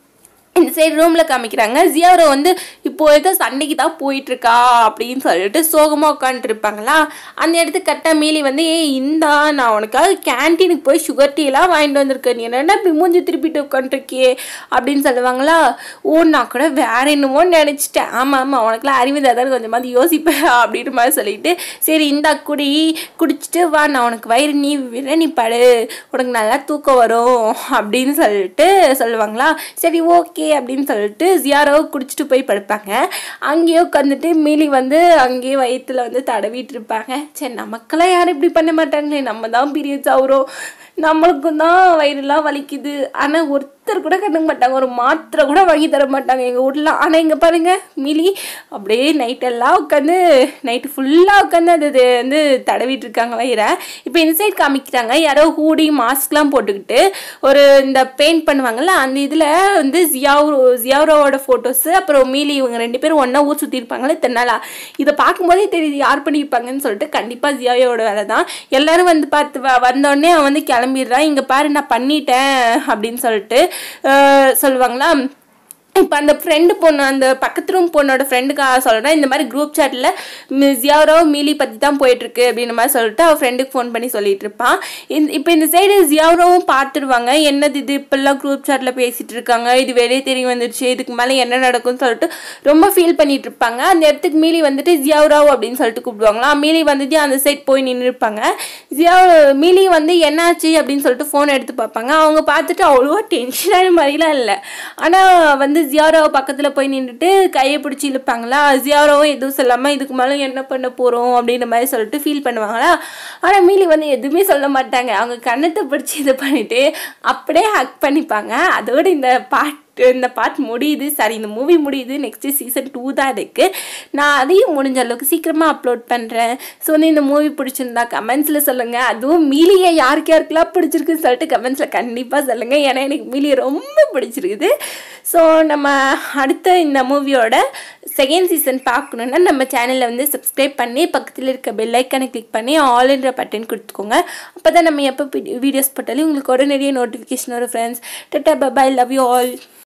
இந்த சைடு ரூமில் காமிக்கிறாங்க. ஜியாரோ வந்து இப்போ ஏதோ சண்டைக்கு தான் போயிட்டுருக்கா அப்படின்னு சொல்லிட்டு சோகமாக உட்காந்துருப்பாங்களா. அந்த இடத்துக்கு கரெக்டாக மீலி வந்து ஏ இந்தா நான் உனக்காக கேன்டீனுக்கு போய் சுகர் டீலாம் வாங்கிட்டு வந்திருக்கேன், நீ என்னென்ன இப்படி மூஞ்சி திருப்பிட்டு உட்காந்துருக்கியே அப்படின்னு சொல்லுவாங்களா. ஓ நான் கூட வேற என்னமோ நினச்சிட்டேன், ஆமாம் ஆமாம் உனக்குலாம் அறிவு தான் கொஞ்சமாதிரி யோசிப்பேன் அப்படின்ற மாதிரி சொல்லிட்டு சரி இந்தா குடி, குடிச்சிட்டு வா நான் உனக்கு வயிறு நீ விட நீ படு, உனக்கு நல்லா தூக்கம் வரும் அப்படின்னு சொல்லிட்டு சொல்லுவாங்களா. சரி ஓகே அப்படின்னு சொல்லிட்டு ஜியாரோவை குடிச்சிட்டு போய் படுப்பாங்க. அங்கேயோ உட்காந்துட்டு மீலி வந்து அங்கேயே வயிற்றுல வந்து தடவிட்டு இருப்பாங்க. சரி நமக்கெல்லாம் யாரும் இப்படி பண்ண மாட்டாங்களே, நம்ம தான் பீரியட்ஸ் ஆகுறோம், நம்மளுக்கும் தான் வயிறுலாம் வலிக்குது, ஆனால் ஒருத்தர் கூட கண்டுக்க மாட்டாங்க, ஒரு மாத்திரை கூட வாங்கி தர மாட்டாங்க எங்கள் வீட்டில். ஆனால் இங்கே பாருங்கள் மீலி அப்படியே நைட்டெல்லாம் உட்காந்து நைட்டு ஃபுல்லாக உட்காந்து அது வந்து தடவிட்டு இருக்காங்க வயிறை. இப்போ இந்த சைட் காமிக்கிறாங்க யாரோ ஹூடி மாஸ்க்லாம் போட்டுக்கிட்டு ஒரு இந்த பெயிண்ட் பண்ணுவாங்கள்ல அந்த இதில் வந்து ஜியாரோ ஜியாரோவோட ஃபோட்டோஸு அப்புறம் மீலி இவங்க ரெண்டு பேரும் ஒன்றா ஊர் சுற்றி இருப்பாங்களே தென்னாலா. இதை பார்க்கும்போதே தெரியுது யார் பண்ணியிருப்பாங்கன்னு சொல்லிட்டு. கண்டிப்பாக ஜியாவோட வேலை தான். எல்லோரும் வந்து பார்த்து வந்தோடனே அவன் வந்து கிளம்பிடுறான், இங்கே பாரு நான் பண்ணிட்டேன் அப்படின்னு சொல்லிட்டு சொல்லுவாங்களா. இப்போ அந்த ஃப்ரெண்டு பொண்ணு அந்த பக்கத்து ரூம் பொண்ணோட ஃப்ரெண்டுக்காக சொல்கிறேன், இந்த மாதிரி குரூப் சாட்டில் ஜியாரோ மீலி பற்றி தான் போயிட்டுருக்கு அப்படின்ற மாதிரி சொல்லிட்டு அவள் ஃப்ரெண்டுக்கு ஃபோன் பண்ணி சொல்லிட்டு இருப்பான். இந்த இப்போ இந்த சைடு ஜியாரோவும் பார்த்துருவாங்க, என்னது இது இப்போல்லாம் குரூப் சாட்டில் பேசிகிட்டு இருக்காங்க, இது வெளியே தெரிய வந்துருச்சு, இதுக்கு மேலே என்ன நடக்கும்னு சொல்லிட்டு ரொம்ப ஃபீல் பண்ணிட்டு இருப்பாங்க. அந்த இடத்துக்கு மீலி வந்துட்டு ஜியாரோ அப்படின்னு சொல்லிட்டு கூப்பிடுவாங்களா. மீலி வந்துட்டு அந்த சைட் போய் நின்று இருப்பாங்க. ஜியா மீலி வந்து என்னாச்சு அப்படின்னு சொல்லிட்டு ஃபோன் எடுத்து பார்ப்பாங்க. அவங்க பார்த்துட்டு அவ்வளோவா டென்ஷனான மாதிரிலாம் இல்லை, ஆனால் வந்து ஜியாரோவை பக்கத்தில் போய் நின்றுட்டு கையை பிடிச்சி இழுப்பாங்களா. ஜியாரோவும் எதுவும் சொல்லாமல் இதுக்கு மேலே என்ன பண்ண போகிறோம் அப்படின்ற மாதிரி சொல்லிட்டு ஃபீல் பண்ணுவாங்களா. ஆனால் மீலி வந்து எதுவுமே சொல்ல மாட்டாங்க, அவங்க கண்ணத்தை பிடிச்சி இது பண்ணிவிட்டு அப்படியே ஹக் பண்ணிப்பாங்க. அதோடு இந்த பாட்டு இந்த பார்ட் முடியுது, சாரி இந்த மூவி முடியுது. நெக்ஸ்ட்டு சீசன் டூ தான் இருக்குது. நான் அதையும் முடிஞ்ச அளவுக்கு சீக்கிரமாக அப்லோட் பண்ணுறேன். ஸோ வந்து இந்த மூவி பிடிச்சிருந்தா கமெண்ட்ஸில் சொல்லுங்கள். அதுவும் மீலியை யாருக்கு யாருக்கெல்லாம் பிடிச்சிருக்குன்னு சொல்லிட்டு கமெண்ட்ஸில் கண்டிப்பாக சொல்லுங்கள். ஏன்னா எனக்கு மீலியை ரொம்ப பிடிச்சிருக்குது. ஸோ நம்ம அடுத்த இந்த மூவியோட செகண்ட் சீசன் பார்க்கணுன்னா நம்ம சேனலில் வந்து சப்ஸ்கிரைப் பண்ணி பக்கத்தில் இருக்க பெல் ஐக்கானை கிளிக் பண்ணி ஆல் என்ற பட்டன் கொடுத்துக்கோங்க. அப்போ தான் நம்ம எப்போ வீடியோஸ் போட்டாலும் உங்களுக்கு உடனடியே நோட்டிஃபிகேஷன் வரும் friends. Tata bye bye, love you all.